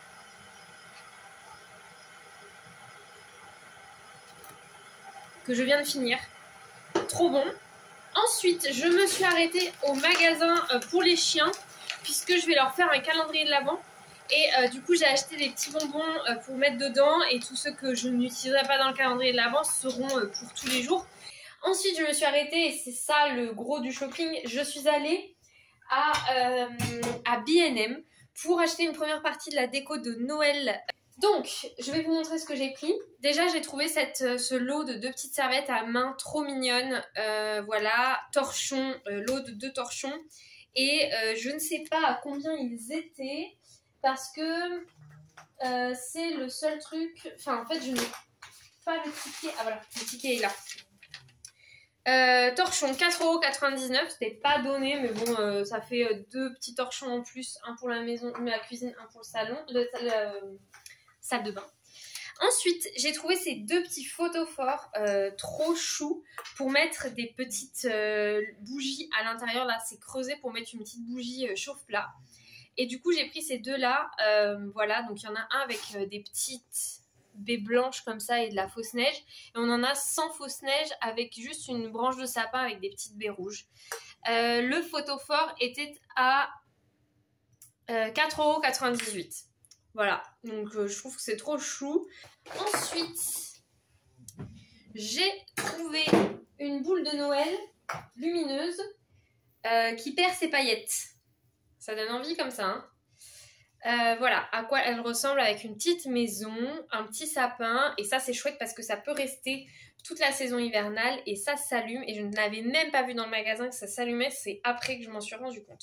Que je viens de finir. Trop bon. Ensuite, je me suis arrêtée au magasin pour les chiens, puisque je vais leur faire un calendrier de l'Avent. Et euh, du coup, j'ai acheté des petits bonbons euh, pour mettre dedans, et tous ceux que je n'utiliserai pas dans le calendrier de l'Avent seront euh, pour tous les jours. Ensuite, je me suis arrêtée, et c'est ça le gros du shopping, je suis allée à, euh, à B and M pour acheter une première partie de la déco de Noël. Donc, je vais vous montrer ce que j'ai pris. Déjà, j'ai trouvé cette, ce lot de deux petites serviettes à main trop mignonnes. Euh, voilà, torchons, euh, lot de deux torchons. Et euh, je ne sais pas à combien ils étaient, parce que euh, c'est le seul truc... Enfin, en fait, je n'ai pas le ticket. Ah voilà, le ticket est là. Euh, torchon, quatre euros quatre-vingt-dix-neuf. C'était pas donné, mais bon, euh, ça fait deux petits torchons en plus. Un pour la maison, la cuisine, un pour le salon. Le, le, salle de bain. Ensuite, j'ai trouvé ces deux petits photophores euh, trop choux pour mettre des petites euh, bougies à l'intérieur. Là, c'est creusé pour mettre une petite bougie euh, chauffe-plat. Et du coup, j'ai pris ces deux-là. Euh, voilà, donc il y en a un avec euh, des petites baies blanches comme ça et de la fausse neige. Et on en a sans fausse neige avec juste une branche de sapin avec des petites baies rouges. Euh, le photophore était à euh, quatre euros quatre-vingt-dix-huit. Voilà, donc euh, je trouve que c'est trop chou. Ensuite, j'ai trouvé une boule de Noël lumineuse euh, qui perd ses paillettes. Ça donne envie comme ça, hein. Euh, voilà, à quoi elle ressemble, avec une petite maison, un petit sapin. Et ça, c'est chouette parce que ça peut rester toute la saison hivernale et ça s'allume et je ne l'avais même pas vu dans le magasin que ça s'allumait, c'est après que je m'en suis rendu compte.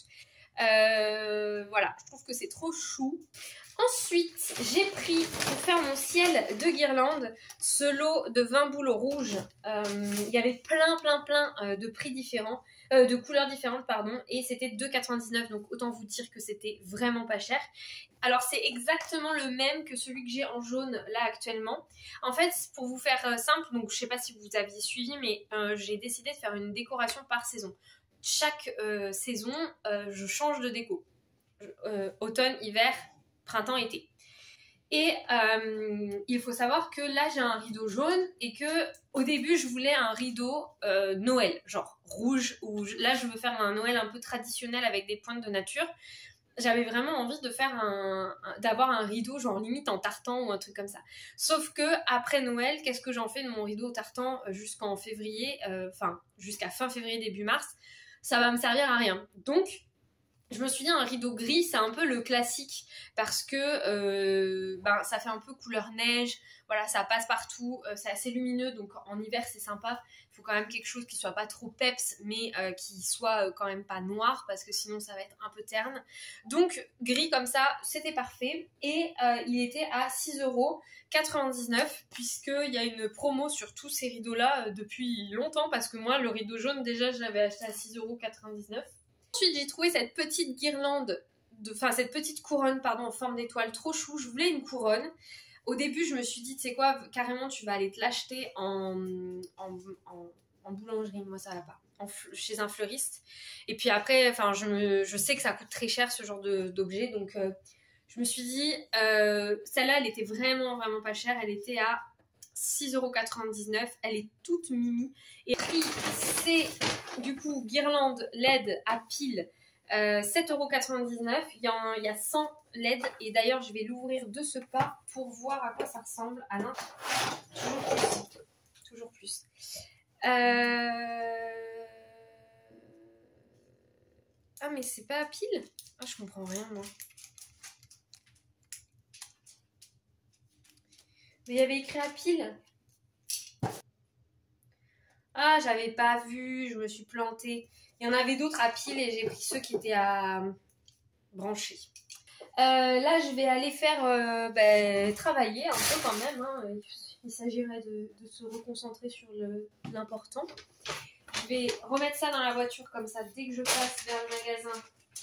Euh, voilà, je trouve que c'est trop chou. Ensuite, j'ai pris pour faire mon ciel de guirlande ce lot de vingt boules rouges. Euh, il y avait plein plein plein euh, de prix différents, euh, de couleurs différentes pardon, et c'était deux quatre-vingt-dix-neuf, donc autant vous dire que c'était vraiment pas cher. Alors c'est exactement le même que celui que j'ai en jaune là actuellement. En fait, pour vous faire euh, simple, donc je sais pas si vous aviez suivi, mais euh, j'ai décidé de faire une décoration par saison. Chaque euh, saison, euh, je change de déco. Euh, automne, hiver, printemps, été. Et euh, il faut savoir que là j'ai un rideau jaune et que au début je voulais un rideau euh, Noël, genre rouge, ou là je veux faire un Noël un peu traditionnel avec des pointes de nature. J'avais vraiment envie de faire un, un d'avoir un rideau genre limite en tartan ou un truc comme ça. Sauf que après Noël, qu'est-ce que j'en fais de mon rideau tartan jusqu'en février, enfin euh, jusqu'à fin février début mars, ça va me servir à rien. Donc je me suis dit un rideau gris c'est un peu le classique parce que euh, ben, ça fait un peu couleur neige, voilà, ça passe partout, euh, c'est assez lumineux donc en hiver c'est sympa. Il faut quand même quelque chose qui soit pas trop peps mais euh, qui soit euh, quand même pas noir parce que sinon ça va être un peu terne. Donc gris comme ça c'était parfait et euh, il était à six euros quatre-vingt-dix-neuf puisqu'il y a une promo sur tous ces rideaux là euh, depuis longtemps parce que moi le rideau jaune déjà je l'avais acheté à six euros quatre-vingt-dix-neuf. Ensuite, j'ai trouvé cette petite guirlande, enfin cette petite couronne pardon, en forme d'étoile trop chou. Je voulais une couronne. Au début, je me suis dit, tu sais quoi, carrément, tu vas aller te l'acheter en, en, en, en boulangerie. Moi, ça va pas. En, chez un fleuriste. Et puis après, enfin, je, me, je sais que ça coûte très cher ce genre d'objet. Donc, euh, je me suis dit, euh, celle-là, elle était vraiment, vraiment pas chère. Elle était à six euros quatre-vingt-dix-neuf. Elle est toute mini. Et prix, c'est du coup guirlande L E D à pile euh, sept euros quatre-vingt-dix-neuf. Il y, en, il y a cent L E D. Et d'ailleurs, je vais l'ouvrir de ce pas pour voir à quoi ça ressemble à l'intérieur. Toujours plus. Toujours plus. Euh... Ah, mais c'est pas à pile? Ah, je comprends rien, moi. Mais il y avait écrit à pile. Ah, j'avais pas vu, je me suis plantée. Il y en avait d'autres à pile et j'ai pris ceux qui étaient à brancher. Euh, là, je vais aller faire euh, bah, travailler un peu quand même. Hein. Il s'agirait de, de se reconcentrer sur l'important. Je vais remettre ça dans la voiture comme ça dès que je passe vers le magasin.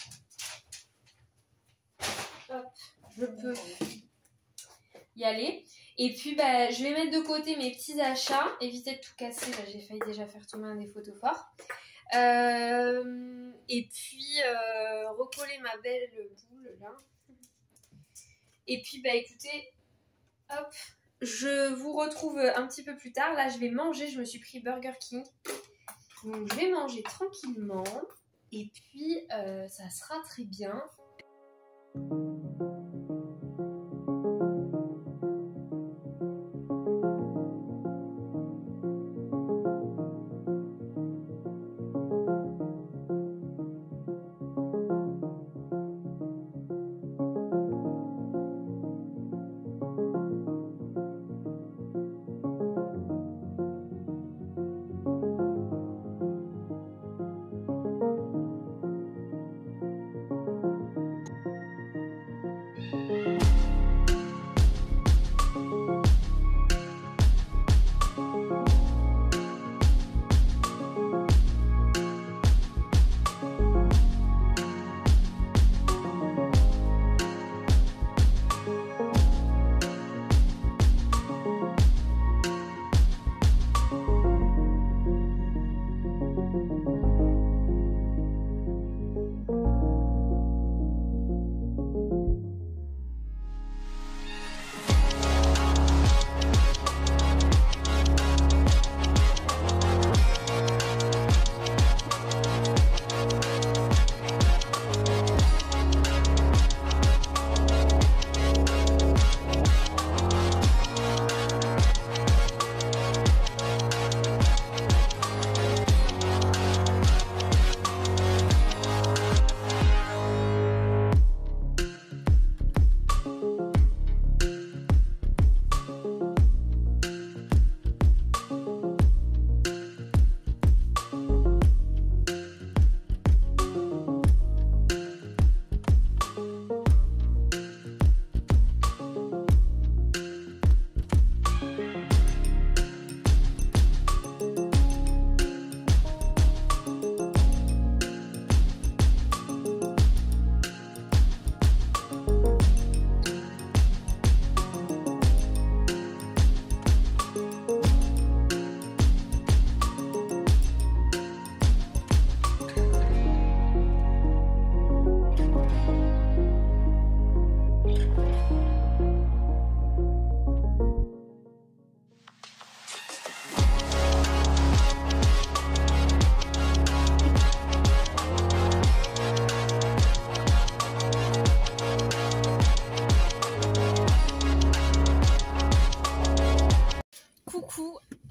Hop, je peux y aller. Et puis, bah, je vais mettre de côté mes petits achats. Éviter de tout casser. Là, j'ai failli déjà faire tomber un des photos forts. Euh, et puis, euh, recoller ma belle boule, là. Et puis, bah, écoutez, hop, je vous retrouve un petit peu plus tard. Là, je vais manger. Je me suis pris Burger King. Donc, je vais manger tranquillement. Et puis, euh, ça sera très bien.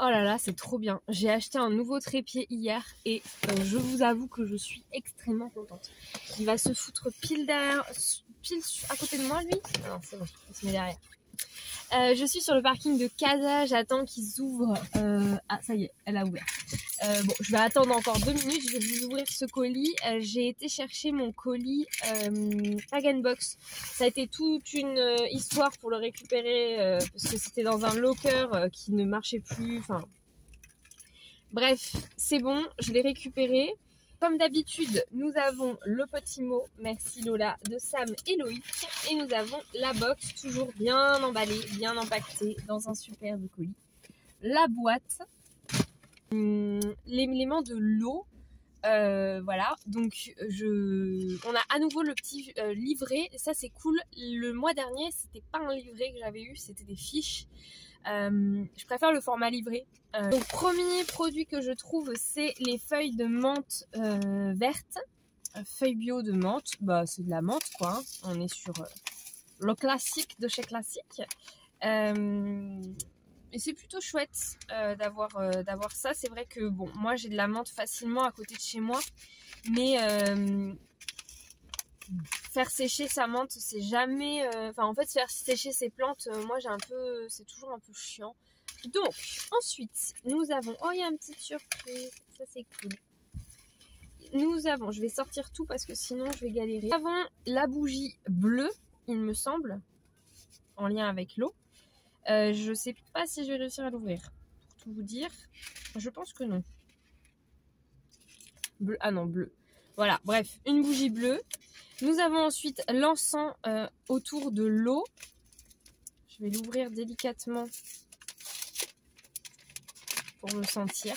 Oh là là, c'est trop bien. J'ai acheté un nouveau trépied hier et euh, je vous avoue que je suis extrêmement contente. Il va se foutre pile derrière, pile à côté de moi lui. Ah non, c'est bon, il se met derrière. Euh, je suis sur le parking de Casa, j'attends qu'ils ouvrent. Euh... Ah, ça y est, elle a ouvert. Euh, bon, je vais attendre encore deux minutes, je vais vous ouvrir ce colis. Euh, j'ai été chercher mon colis euh, Tag Box. Ça a été toute une euh, histoire pour le récupérer euh, parce que c'était dans un locker euh, qui ne marchait plus. Enfin, bref, c'est bon, je l'ai récupéré. Comme d'habitude, nous avons le petit mot, merci Lola, de Sam et Loïc. Et nous avons la box, toujours bien emballée, bien empaquetée dans un superbe colis. La boîte, hum, l'élément de l'eau, euh, voilà. Donc, je... on a à nouveau le petit euh, livret, ça c'est cool. Le mois dernier, c'était pas un livret que j'avais eu, c'était des fiches. Euh, je préfère le format livret. Euh, donc premier produit que je trouve, c'est les feuilles de menthe euh, vertes, feuilles bio de menthe. Bah c'est de la menthe quoi. Hein. On est sur euh, le classique de chez classique. Euh, et c'est plutôt chouette euh, d'avoir euh, d'avoir ça. C'est vrai que bon, moi j'ai de la menthe facilement à côté de chez moi, mais euh, faire sécher sa menthe, c'est jamais... Enfin, euh, en fait, faire sécher ses plantes, euh, moi, j'ai un peu... C'est toujours un peu chiant. Donc, ensuite, nous avons... Oh, il y a une petite surprise. Ça, c'est cool. Nous avons... Je vais sortir tout parce que sinon, je vais galérer. Nous avons la bougie bleue, il me semble, en lien avec l'eau. Euh, je sais pas si je vais réussir à l'ouvrir. Pour tout vous dire, je pense que non. Bleu. Ah non, bleu. Voilà, bref, une bougie bleue. Nous avons ensuite l'encens euh, autour de l'eau. Je vais l'ouvrir délicatement pour le sentir.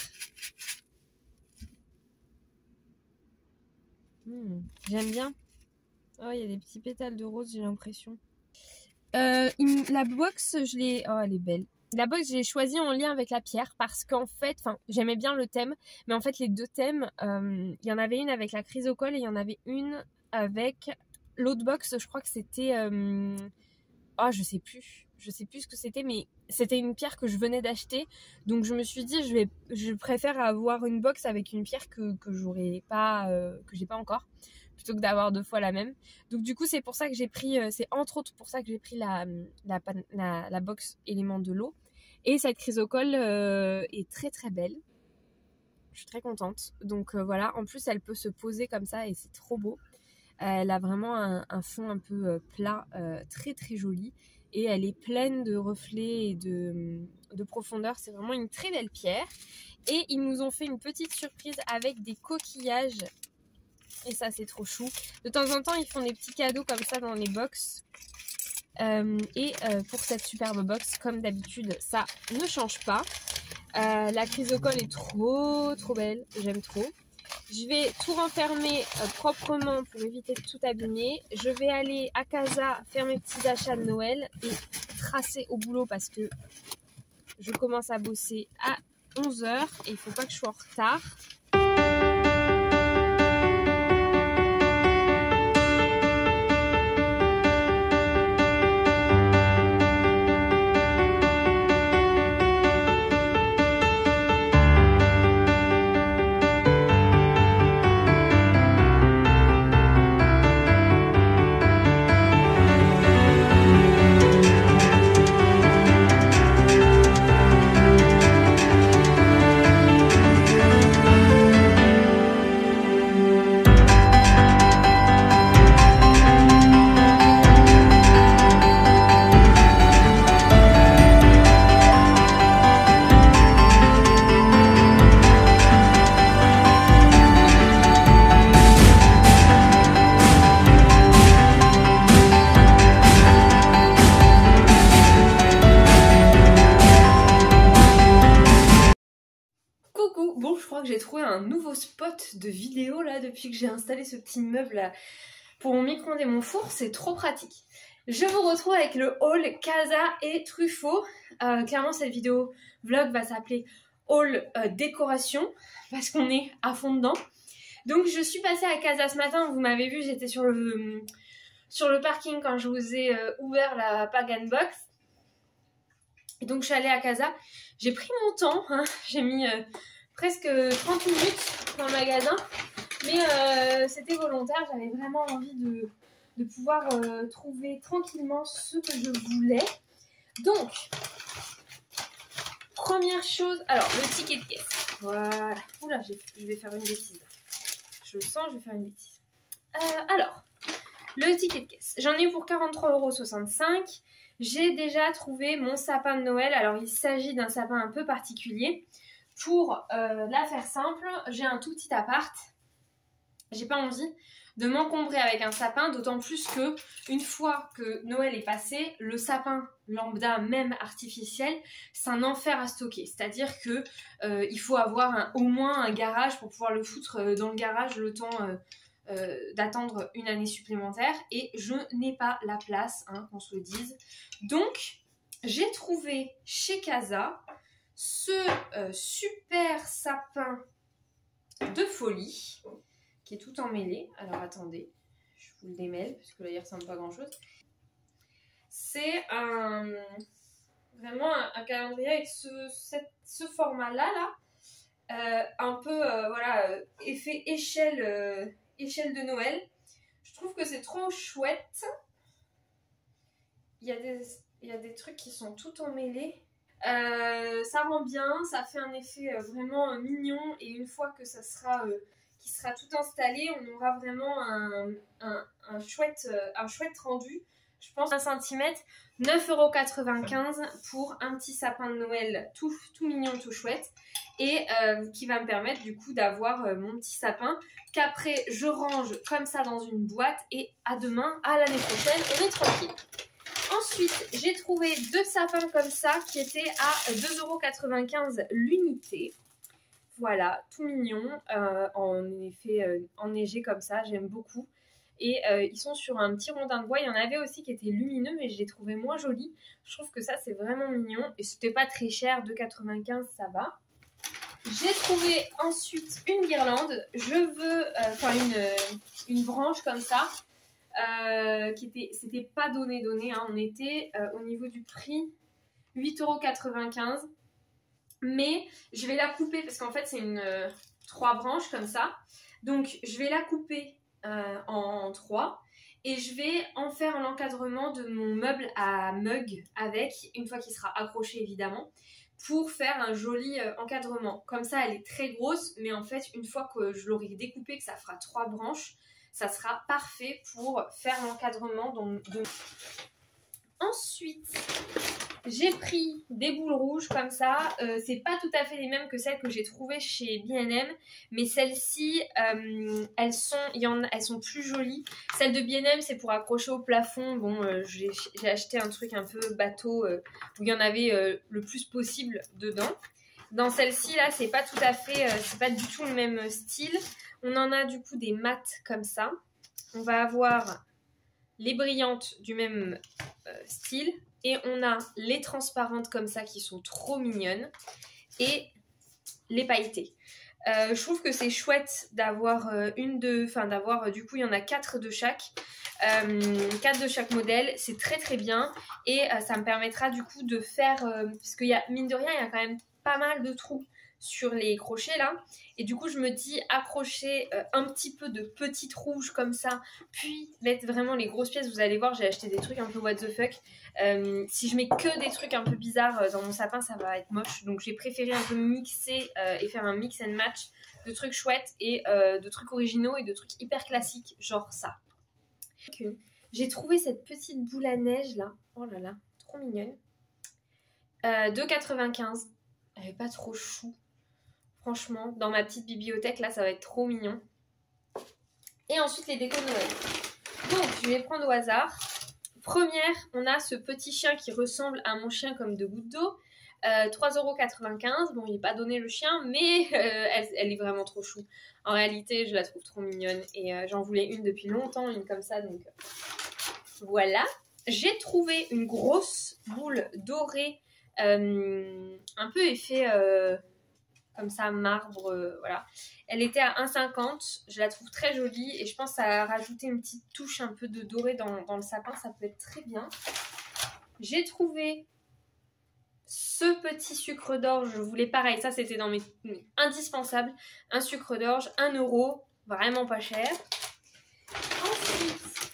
Mmh, j'aime bien. Oh, il y a des petits pétales de rose, j'ai l'impression. Euh, la box, je l'ai... Oh, elle est belle. La box, j'ai choisi en lien avec la pierre parce qu'en fait, enfin, j'aimais bien le thème, mais en fait, les deux thèmes, euh, il y en avait une avec la chrysocole et il y en avait une avec l'autre box. Je crois que c'était, euh... oh, je sais plus, je sais plus ce que c'était, mais c'était une pierre que je venais d'acheter, donc je me suis dit, je vais, je préfère avoir une box avec une pierre que que j'aurais pas, euh, que j'ai pas encore, plutôt que d'avoir deux fois la même. Donc du coup, c'est pour ça que j'ai pris, euh, c'est entre autres pour ça que j'ai pris la la, la, la box élément de l'eau. Et cette chrysocole euh, est très très belle. Je suis très contente. Donc euh, voilà, en plus elle peut se poser comme ça et c'est trop beau. Euh, elle a vraiment un, un fond un peu euh, plat, euh, très très joli. Et elle est pleine de reflets et de, de profondeur. C'est vraiment une très belle pierre. Et ils nous ont fait une petite surprise avec des coquillages. Et ça c'est trop chou. De temps en temps ils font des petits cadeaux comme ça dans les box. Euh, et euh, pour cette superbe box, comme d'habitude, ça ne change pas. Euh, la chrysocole est trop trop belle, j'aime trop. Je vais tout renfermer euh, proprement pour éviter de tout abîmer. Je vais aller à Casa faire mes petits achats de Noël et tracer au boulot parce que je commence à bosser à onze heures et il ne faut pas que je sois en retard. Bon, je crois que j'ai trouvé un nouveau spot de vidéo là depuis que j'ai installé ce petit meuble là pour mon micro-ondes et mon four, c'est trop pratique. Je vous retrouve avec le haul Casa et Truffaut. Euh, clairement cette vidéo vlog va s'appeler haul euh, décoration parce qu'on est à fond dedans. Donc je suis passée à Casa ce matin, vous m'avez vu, j'étais sur le, sur le parking quand je vous ai euh, ouvert la Tag Box. Et donc je suis allée à Casa, j'ai pris mon temps, hein. J'ai mis euh, presque trente minutes dans le magasin, mais euh, c'était volontaire, j'avais vraiment envie de, de pouvoir euh, trouver tranquillement ce que je voulais. Donc, première chose, alors le ticket de caisse, voilà, oula, je vais faire une bêtise, je le sens, je vais faire une bêtise. Euh, alors, le ticket de caisse, j'en ai eu pour quarante-trois euros soixante-cinq. J'ai déjà trouvé mon sapin de Noël. Alors, il s'agit d'un sapin un peu particulier. Pour euh, la faire simple, j'ai un tout petit appart. J'ai pas envie de m'encombrer avec un sapin, d'autant plus que une fois que Noël est passé, le sapin lambda, même artificiel, c'est un enfer à stocker. C'est-à-dire que euh, il faut avoir un, au moins un garage pour pouvoir le foutre dans le garage le temps... Euh, Euh, d'attendre une année supplémentaire et je n'ai pas la place, hein, qu'on se le dise. Donc j'ai trouvé chez Casa ce euh, super sapin de folie qui est tout emmêlé. Alors attendez, je vous le démêle parce que là il ressemble pas à grand chose. C'est un vraiment un, un calendrier avec ce, cette, ce format là là euh, un peu euh, voilà euh, effet échelle euh, échelle de Noël. Je trouve que c'est trop chouette. Il y a des, il y a des trucs qui sont tout emmêlés. Euh, ça rend bien, ça fait un effet vraiment mignon et une fois que ça sera, euh, qui sera tout installé, on aura vraiment un, un, un, chouette, un chouette rendu. Je pense un centimètre, neuf euros quatre-vingt-quinze pour un petit sapin de Noël tout, tout mignon, tout chouette. Et euh, qui va me permettre du coup d'avoir euh, mon petit sapin qu'après je range comme ça dans une boîte et à demain, à l'année prochaine, on est tranquille. Ensuite, j'ai trouvé deux sapins comme ça qui étaient à deux euros quatre-vingt-quinze l'unité. Voilà, tout mignon, euh, en effet euh, enneigé comme ça, j'aime beaucoup. Et euh, ils sont sur un petit rondin de bois. Il y en avait aussi qui étaient lumineux, mais je les trouvais moins jolis. Je trouve que ça, c'est vraiment mignon. Et c'était pas très cher, deux euros quatre-vingt-quinze, ça va. J'ai trouvé ensuite une guirlande. Je veux, enfin euh, une, une branche comme ça, euh, qui était, c'était pas donné donné. Hein. On était euh, au niveau du prix huit euros quatre-vingt-quinze. Mais je vais la couper parce qu'en fait c'est une euh, trois branches comme ça. Donc je vais la couper euh, en trois et je vais en faire un encadrement de mon meuble à mug avec, une fois qu'il sera accroché évidemment, pour faire un joli euh, encadrement. Comme ça, elle est très grosse, mais en fait, une fois que je l'aurai découpée, que ça fera trois branches, ça sera parfait pour faire l'encadrement. De... Ensuite, j'ai pris des boules rouges comme ça. Euh, c'est pas tout à fait les mêmes que celles que j'ai trouvées chez B and M, mais celles-ci, euh, elles sont, y en, elles sont plus jolies. Celle de B and M, c'est pour accrocher au plafond. Bon, euh, j'ai, j'ai acheté un truc un peu bateau euh, où il y en avait euh, le plus possible dedans. Dans celle-ci, là, c'est pas tout à fait, euh, c'est pas du tout le même style. On en a du coup des mats comme ça. On va avoir les brillantes du même euh, style. Et on a les transparentes comme ça qui sont trop mignonnes. Et les pailletées. Euh, je trouve que c'est chouette d'avoir euh, une de... Enfin d'avoir... Euh, du coup, il y en a quatre de chaque. Euh, quatre de chaque modèle. C'est très très bien. Et euh, ça me permettra du coup de faire... Euh, parce qu'il y a, mine de rien, il y a quand même pas mal de trous sur les crochets là. Et du coup, je me dis accrocher euh, un petit peu de petites rouges comme ça. Puis mettre vraiment les grosses pièces. Vous allez voir, j'ai acheté des trucs un peu what the fuck. Euh, si je mets que des trucs un peu bizarres dans mon sapin, ça va être moche. Donc j'ai préféré un peu mixer euh, et faire un mix and match de trucs chouettes et euh, de trucs originaux et de trucs hyper classiques, genre ça. Okay. J'ai trouvé cette petite boule à neige là. Oh là là, trop mignonne. Euh, deux euros quatre-vingt-quinze. Elle est pas trop chou. Franchement, dans ma petite bibliothèque là, ça va être trop mignon. Et ensuite les décos de Noël. Donc je vais prendre au hasard. Première, on a ce petit chien qui ressemble à mon chien comme de gouttes d'eau. Euh, trois euros quatre-vingt-quinze. Bon, il n'est pas donné le chien, mais euh, elle, elle est vraiment trop chou. En réalité, je la trouve trop mignonne. Et euh, j'en voulais une depuis longtemps, une comme ça. Donc voilà. J'ai trouvé une grosse boule dorée, euh, un peu effet euh, comme ça, marbre. Euh, voilà. Elle était à un euro cinquante. Je la trouve très jolie et je pense que ça a rajouté une petite touche un peu de doré dans, dans le sapin. Ça peut être très bien. J'ai trouvé ce petit sucre d'orge, je voulais pareil, ça c'était dans mes, mes indispensables. Un sucre d'orge, un euro, vraiment pas cher. Ensuite,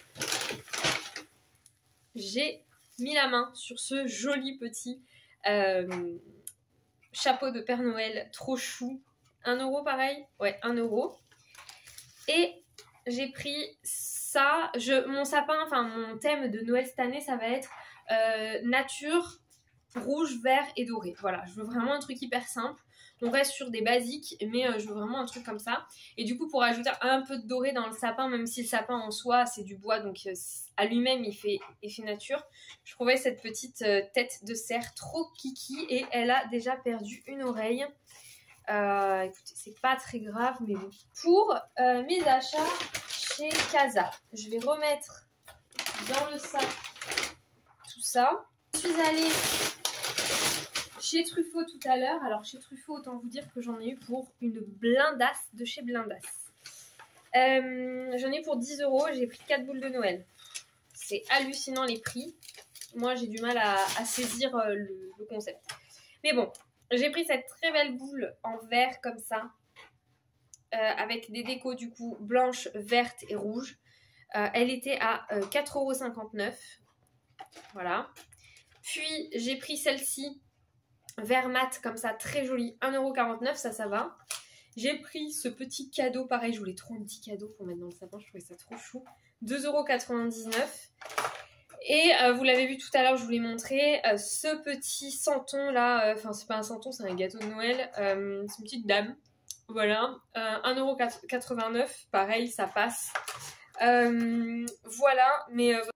j'ai mis la main sur ce joli petit euh, chapeau de Père Noël, trop chou. Un euro pareil? Ouais, un euro. Et j'ai pris ça. Je, mon sapin, enfin mon thème de Noël cette année, ça va être euh, nature, rouge, vert et doré. Voilà, je veux vraiment un truc hyper simple. On reste sur des basiques, mais euh, je veux vraiment un truc comme ça. Et du coup, pour ajouter un peu de doré dans le sapin, même si le sapin en soi, c'est du bois, donc euh, à lui-même, il fait effet nature, je trouvais cette petite euh, tête de cerf trop kiki et elle a déjà perdu une oreille. Euh, écoutez, c'est pas très grave, mais bon. Pour euh, mes achats chez Casa, je vais remettre dans le sac tout ça. Je suis allée chez Truffaut tout à l'heure. Alors chez Truffaut, autant vous dire que j'en ai eu pour une blindasse de chez Blindass. Euh, j'en ai pour dix euros, j'ai pris quatre boules de Noël. C'est hallucinant les prix. Moi j'ai du mal à, à saisir euh, le, le concept. Mais bon, j'ai pris cette très belle boule en verre comme ça. Euh, avec des décos du coup blanches, vertes et rouges. Euh, elle était à euh, quatre euros cinquante-neuf. Voilà. Puis j'ai pris celle-ci vert mat comme ça, très jolie, un euro quarante-neuf, ça, ça va. J'ai pris ce petit cadeau, pareil, je voulais trop un petit cadeau pour mettre dans le sapin, je trouvais ça trop chou. deux euros quatre-vingt-dix-neuf. Et euh, vous l'avez vu tout à l'heure, je vous l'ai montré, euh, ce petit santon là, enfin euh, c'est pas un santon, c'est un gâteau de Noël, euh, c'est une petite dame. Voilà, euh, un euro quatre-vingt-neuf, pareil, ça passe. Euh, voilà, mais... Euh,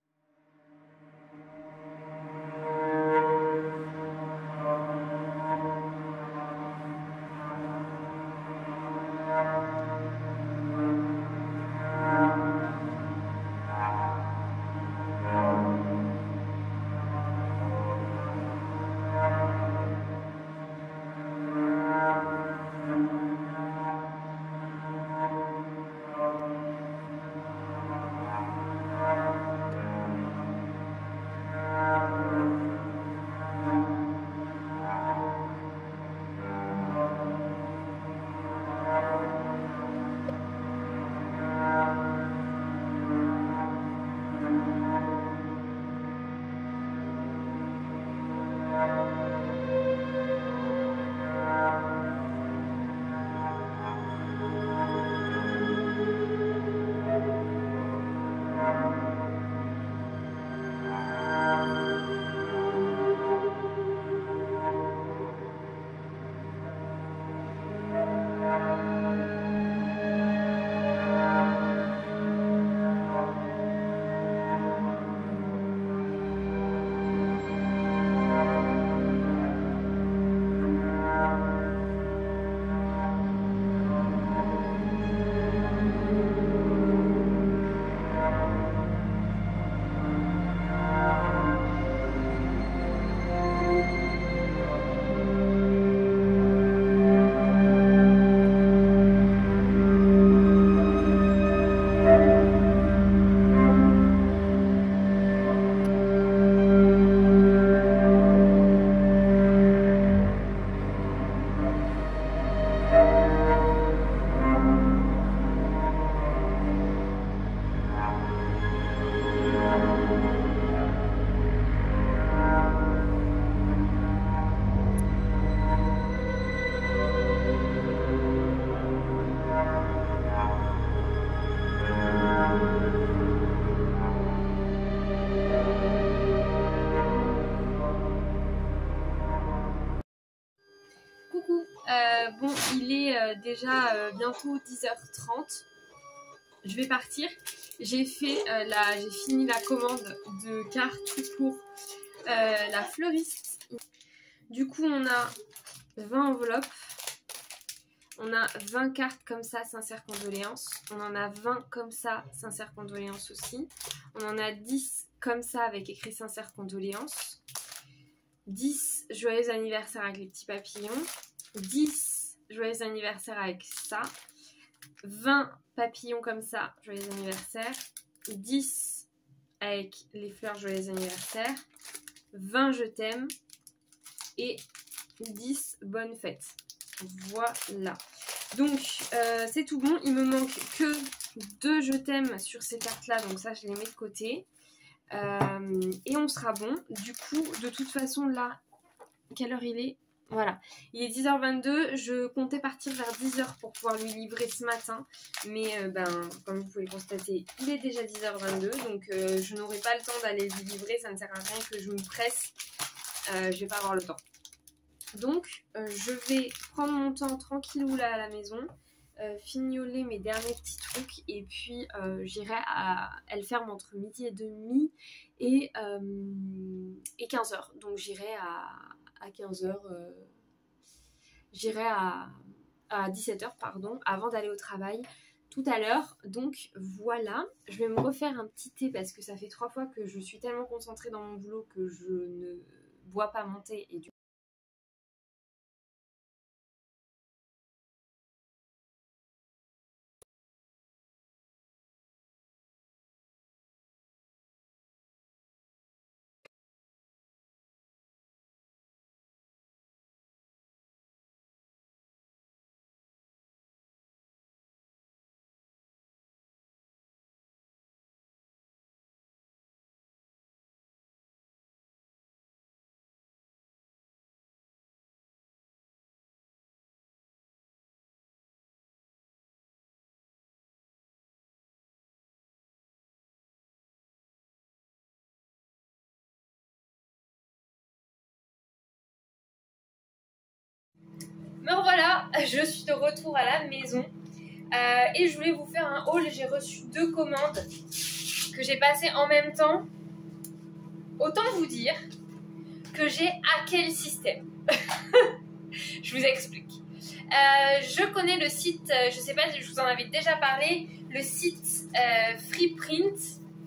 Euh, bon, il est euh, déjà euh, bientôt dix heures trente. Je vais partir. J'ai fait euh, la, j'ai fini la commande de cartes pour euh, la fleuriste. Du coup, on a vingt enveloppes. On a vingt cartes comme ça, sincères condoléances. On en a vingt comme ça, sincères condoléances aussi. On en a dix comme ça avec écrit sincères condoléances. dix joyeux anniversaire avec les petits papillons. dix joyeux anniversaire avec ça. vingt papillons comme ça, joyeux anniversaire. dix avec les fleurs joyeux anniversaire. vingt je t'aime. et dix bonnes fêtes. Voilà. Donc, euh, c'est tout bon. Il me manque que deux je t'aime sur ces cartes-là. Donc ça, je les mets de côté. Euh, et on sera bon. Du coup, de toute façon, là, quelle heure il est ? Voilà, il est dix heures vingt-deux, je comptais partir vers dix heures pour pouvoir lui livrer ce matin, mais euh, ben, comme vous pouvez le constater, il est déjà dix heures vingt-deux, donc euh, je n'aurai pas le temps d'aller lui livrer, ça ne sert à rien que je me presse, euh, je vais pas avoir le temps. Donc, euh, je vais prendre mon temps tranquillou là à la maison, euh, fignoler mes derniers petits trucs, et puis euh, j'irai à... Elle ferme entre midi et demi et, euh, et quinze heures, donc j'irai à... à quinze heures, euh, j'irai à, à dix-sept heures, pardon, avant d'aller au travail tout à l'heure. Donc voilà, je vais me refaire un petit thé parce que ça fait trois fois que je suis tellement concentrée dans mon boulot que je ne bois pas mon thé et du Me revoilà, je suis de retour à la maison euh, et je voulais vous faire un haul. J'ai reçu deux commandes que j'ai passées en même temps. Autant vous dire que j'ai hacké le système. Je vous explique. Euh, je connais le site, euh, je sais pas si je vous en avais déjà parlé, le site euh, Freeprint.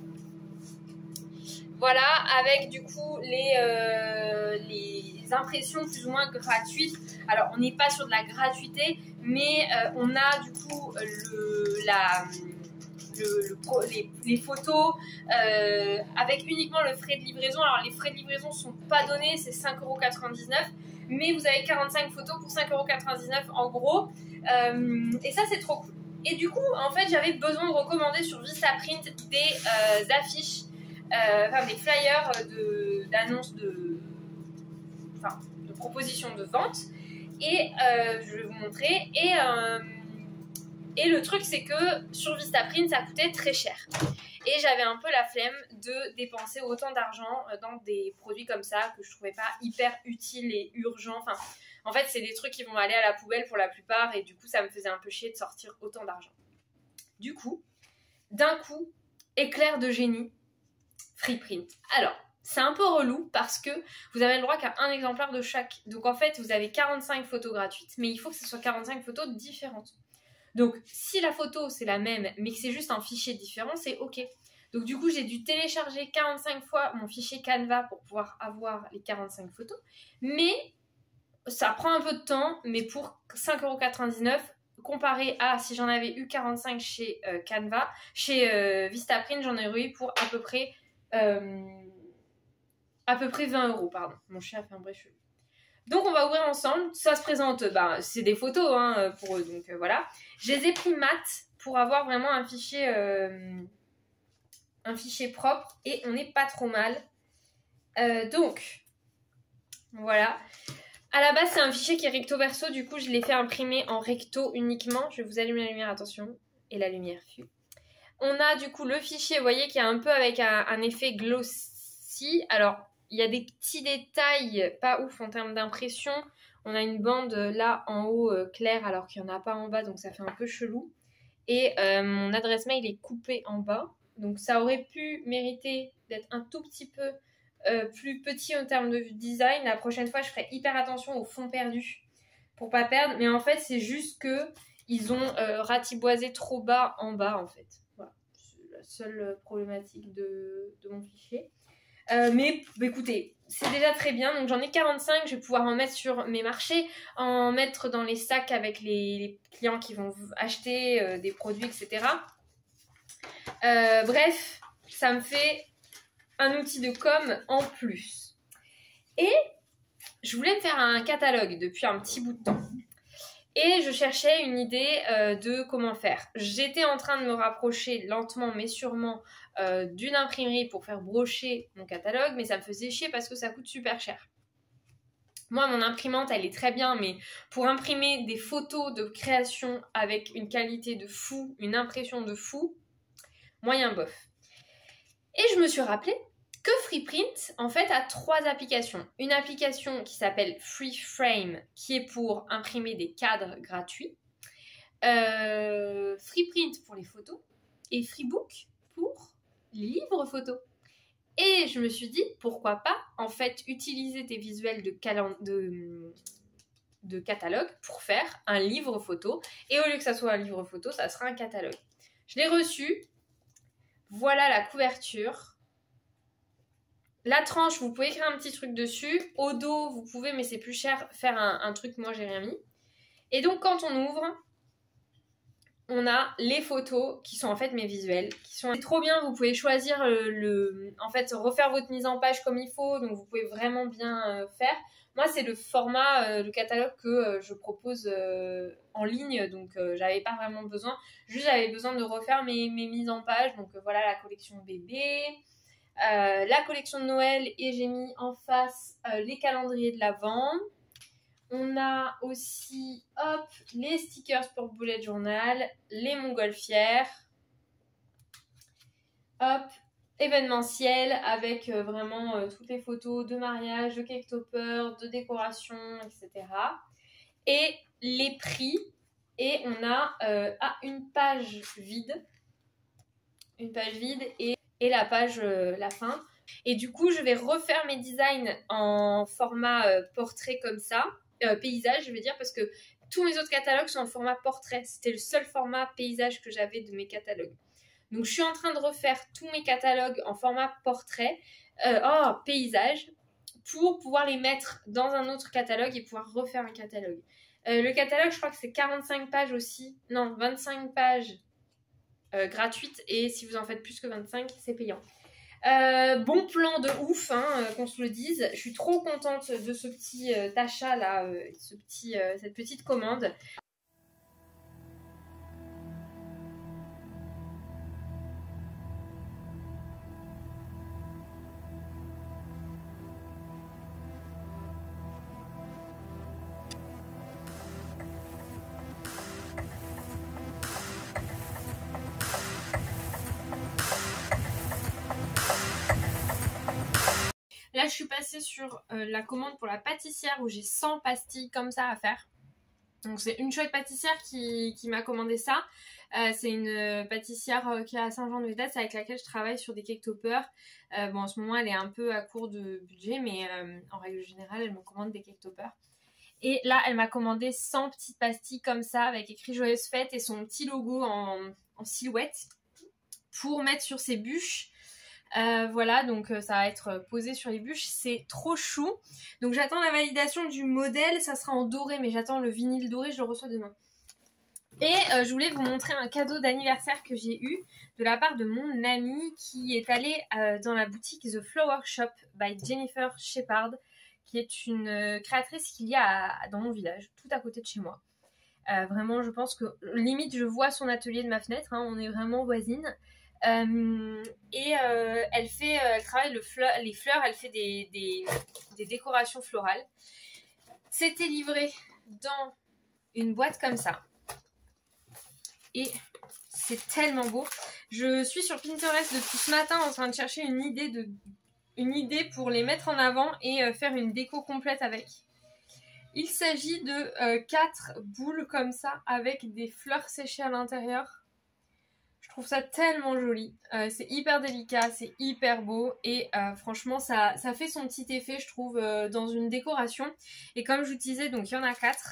Voilà, avec du coup les, euh, les impressions plus ou moins gratuites. Alors, on n'est pas sur de la gratuité, mais euh, on a du coup le, la, le, le, les, les photos euh, avec uniquement le frais de livraison. Alors, les frais de livraison ne sont pas donnés, c'est cinq euros quatre-vingt-dix-neuf. Mais vous avez quarante-cinq photos pour cinq euros quatre-vingt-dix-neuf en gros. Euh, et ça, c'est trop cool. Et du coup, en fait, j'avais besoin de recommander sur Vistaprint des euh, affiches, euh, enfin des flyers d'annonces de, de, enfin, de propositions de vente. Et euh, je vais vous montrer. Et, euh, et le truc, c'est que sur Vistaprint, ça coûtait très cher. Et j'avais un peu la flemme de dépenser autant d'argent dans des produits comme ça que je trouvais pas hyper utiles et urgents. Enfin, en fait, c'est des trucs qui vont aller à la poubelle pour la plupart et du coup, ça me faisait un peu chier de sortir autant d'argent. Du coup, d'un coup, éclair de génie, Freeprint. Alors, c'est un peu relou parce que vous avez le droit qu'à un exemplaire de chaque. Donc en fait, vous avez quarante-cinq photos gratuites, mais il faut que ce soit quarante-cinq photos différentes. Donc, si la photo, c'est la même, mais que c'est juste un fichier différent, c'est OK. Donc, du coup, j'ai dû télécharger quarante-cinq fois mon fichier Canva pour pouvoir avoir les quarante-cinq photos. Mais ça prend un peu de temps, mais pour cinq euros quatre-vingt-dix-neuf, comparé à si j'en avais eu quarante-cinq chez euh, Canva, chez euh, Vistaprint, j'en aurais eu pour à peu près, euh, à peu près vingt euros. Pardon, mon chien a fait un bruit chelou. Donc on va ouvrir ensemble, ça se présente, bah, c'est des photos hein, pour eux, donc euh, voilà. Je les ai pris mat pour avoir vraiment un fichier, euh, un fichier propre et on n'est pas trop mal. Euh, donc, voilà. À la base c'est un fichier qui est recto verso, du coup je l'ai fait imprimer en recto uniquement. Je vais vous allumer la lumière, attention, et la lumière fut. On a du coup le fichier, vous voyez, qui est un peu avec un, un effet glossy. Alors, il y a des petits détails pas ouf en termes d'impression. On a une bande là en haut euh, claire alors qu'il n'y en a pas en bas, donc ça fait un peu chelou. Et euh, mon adresse mail est coupée en bas. Donc ça aurait pu mériter d'être un tout petit peu euh, plus petit en termes de design. La prochaine fois, je ferai hyper attention au fond perdu pour pas perdre. Mais en fait, c'est juste que ils ont euh, ratiboisé trop bas en bas en fait. Voilà, c'est la seule problématique de, de mon fichier. Euh, mais bah, écoutez, c'est déjà très bien. Donc j'en ai quarante-cinq, je vais pouvoir en mettre sur mes marchés, en mettre dans les sacs avec les, les clients qui vont acheter euh, des produits, et cetera. Euh, bref, ça me fait un outil de com en plus. Et je voulais me faire un catalogue depuis un petit bout de temps. Et je cherchais une idée euh, de comment faire. J'étais en train de me rapprocher lentement mais sûrement euh, d'une imprimerie pour faire brocher mon catalogue, mais ça me faisait chier parce que ça coûte super cher. Moi, mon imprimante, elle est très bien, mais pour imprimer des photos de création avec une qualité de fou, une impression de fou, moyen bof. Et je me suis rappelé que Freeprint, en fait, a trois applications. Une application qui s'appelle Freeframe, qui est pour imprimer des cadres gratuits. Euh, Freeprint pour les photos. Et Freebook pour les livres photos. Et je me suis dit, pourquoi pas, en fait, utiliser tes visuels de, calen- de, de catalogue pour faire un livre photo. Et au lieu que ça soit un livre photo, ça sera un catalogue. Je l'ai reçu. Voilà la couverture. La tranche, vous pouvez écrire un petit truc dessus. Au dos, vous pouvez, mais c'est plus cher, faire un, un truc. Moi, j'ai rien mis. Et donc, quand on ouvre, on a les photos qui sont en fait mes visuels. Qui sont... C'est trop bien, vous pouvez choisir le, le... En fait, refaire votre mise en page comme il faut. Donc, vous pouvez vraiment bien euh, faire. Moi, c'est le format, euh, le catalogue que euh, je propose euh, en ligne. Donc, euh, j'avais pas vraiment besoin. Juste, j'avais besoin de refaire mes, mes mises en page. Donc, euh, voilà la collection bébé. Euh, la collection de Noël et j'ai mis en face euh, les calendriers de l'Avent. On a aussi hop, les stickers pour bullet journal, les montgolfières, hop, événementiel avec euh, vraiment euh, toutes les photos de mariage, de cake topper, de décoration, et cetera. Et les prix. Et on a euh, ah, une page vide, une page vide et et la page, euh, la fin. Et du coup, je vais refaire mes designs en format euh, portrait comme ça, euh, paysage, je vais dire, parce que tous mes autres catalogues sont en format portrait. C'était le seul format paysage que j'avais de mes catalogues. Donc, je suis en train de refaire tous mes catalogues en format portrait, euh, oh, paysage, pour pouvoir les mettre dans un autre catalogue et pouvoir refaire un catalogue. Euh, le catalogue, je crois que c'est quarante-cinq pages aussi. Non, vingt-cinq pages. Euh, gratuite et si vous en faites plus que vingt-cinq, c'est payant. Euh, bon plan de ouf, hein, euh, qu'on se le dise. Je suis trop contente de ce petit euh, achat là, euh, ce petit, euh, cette petite commande. Là, je suis passée sur euh, la commande pour la pâtissière où j'ai cent pastilles comme ça à faire. Donc, c'est une chouette pâtissière qui, qui m'a commandé ça. Euh, c'est une euh, pâtissière euh, qui est à Saint-Jean-de-Védas avec laquelle je travaille sur des cake toppers. Euh, bon, en ce moment, elle est un peu à court de budget, mais euh, en règle générale, elle me commande des cake toppers. Et là, elle m'a commandé cent petites pastilles comme ça avec écrit Joyeuse Fête et son petit logo en, en silhouette pour mettre sur ses bûches. Euh, voilà, donc euh, ça va être posé sur les bûches, c'est trop chou. Donc j'attends la validation du modèle, ça sera en doré, mais j'attends le vinyle doré, je le reçois demain. Et euh, je voulais vous montrer un cadeau d'anniversaire que j'ai eu de la part de mon amie qui est allée euh, dans la boutique The Flower Shop by Jennifer Shepard, qui est une euh, créatrice qu'il y a à, dans mon village, tout à côté de chez moi. Euh, vraiment, je pense que limite je vois son atelier de ma fenêtre, hein, on est vraiment voisines. Euh, et euh, elle fait, euh, elle travaille le fleur, les fleurs, elle fait des, des, des décorations florales. C'était livré dans une boîte comme ça. Et c'est tellement beau. Je suis sur Pinterest depuis ce matin en train de chercher une idée, de, une idée pour les mettre en avant et euh, faire une déco complète avec. Il s'agit de euh, quatre boules comme ça avec des fleurs séchées à l'intérieur. Je trouve ça tellement joli, euh, c'est hyper délicat, c'est hyper beau et euh, franchement ça, ça fait son petit effet je trouve euh, dans une décoration. Et comme je vous disais, donc il y en a quatre.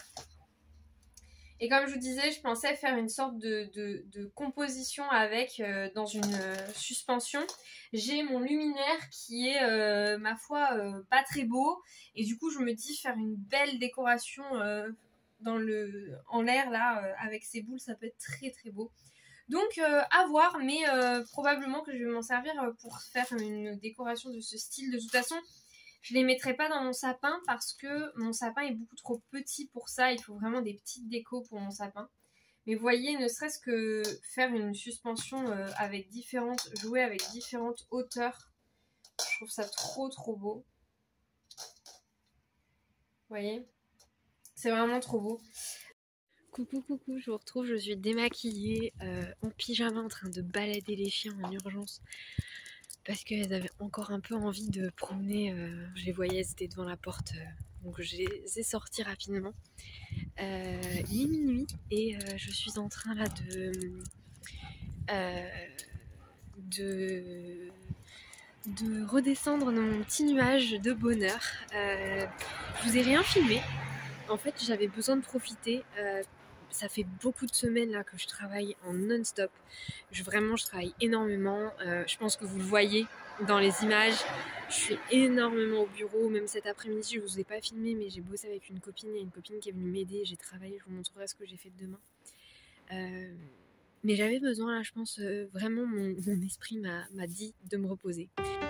Et comme je vous disais, je pensais faire une sorte de, de, de composition avec euh, dans une euh, suspension. J'ai mon luminaire qui est, euh, ma foi, euh, pas très beau. Et du coup je me dis faire une belle décoration euh, dans le, en l'air là, euh, avec ces boules, ça peut être très très beau. Donc euh, à voir, mais euh, probablement que je vais m'en servir pour faire une décoration de ce style. De toute façon, Je les mettrai pas dans mon sapin parce que mon sapin est beaucoup trop petit pour ça. Il faut vraiment des petites décos pour mon sapin. Mais vous voyez, ne serait-ce que faire une suspension euh, avec différentes, jouer avec différentes hauteurs, je trouve ça trop trop beau. Vous voyez, c'est vraiment trop beau. Coucou, coucou, je vous retrouve, je suis démaquillée, euh, en pyjama en train de balader les chiens en urgence. Parce qu'elles avaient encore un peu envie de promener, euh, je les voyais, elles étaient devant la porte, euh, donc je les ai sorties rapidement. Euh, il est minuit et euh, je suis en train là de, euh, de, de redescendre dans mon petit nuage de bonheur. Euh, je vous ai rien filmé, en fait j'avais besoin de profiter. Euh, Ça fait beaucoup de semaines là que je travaille en non-stop. Je, vraiment, je travaille énormément. Euh, je pense que vous le voyez dans les images. Je suis énormément au bureau. Même cet après-midi, je ne vous ai pas filmé, mais j'ai bossé avec une copine. Il y a une copine qui est venue m'aider. J'ai travaillé. Je vous montrerai ce que j'ai fait de demain. Euh, mais j'avais besoin là, je pense, euh, vraiment, mon, mon esprit m'a dit de me reposer.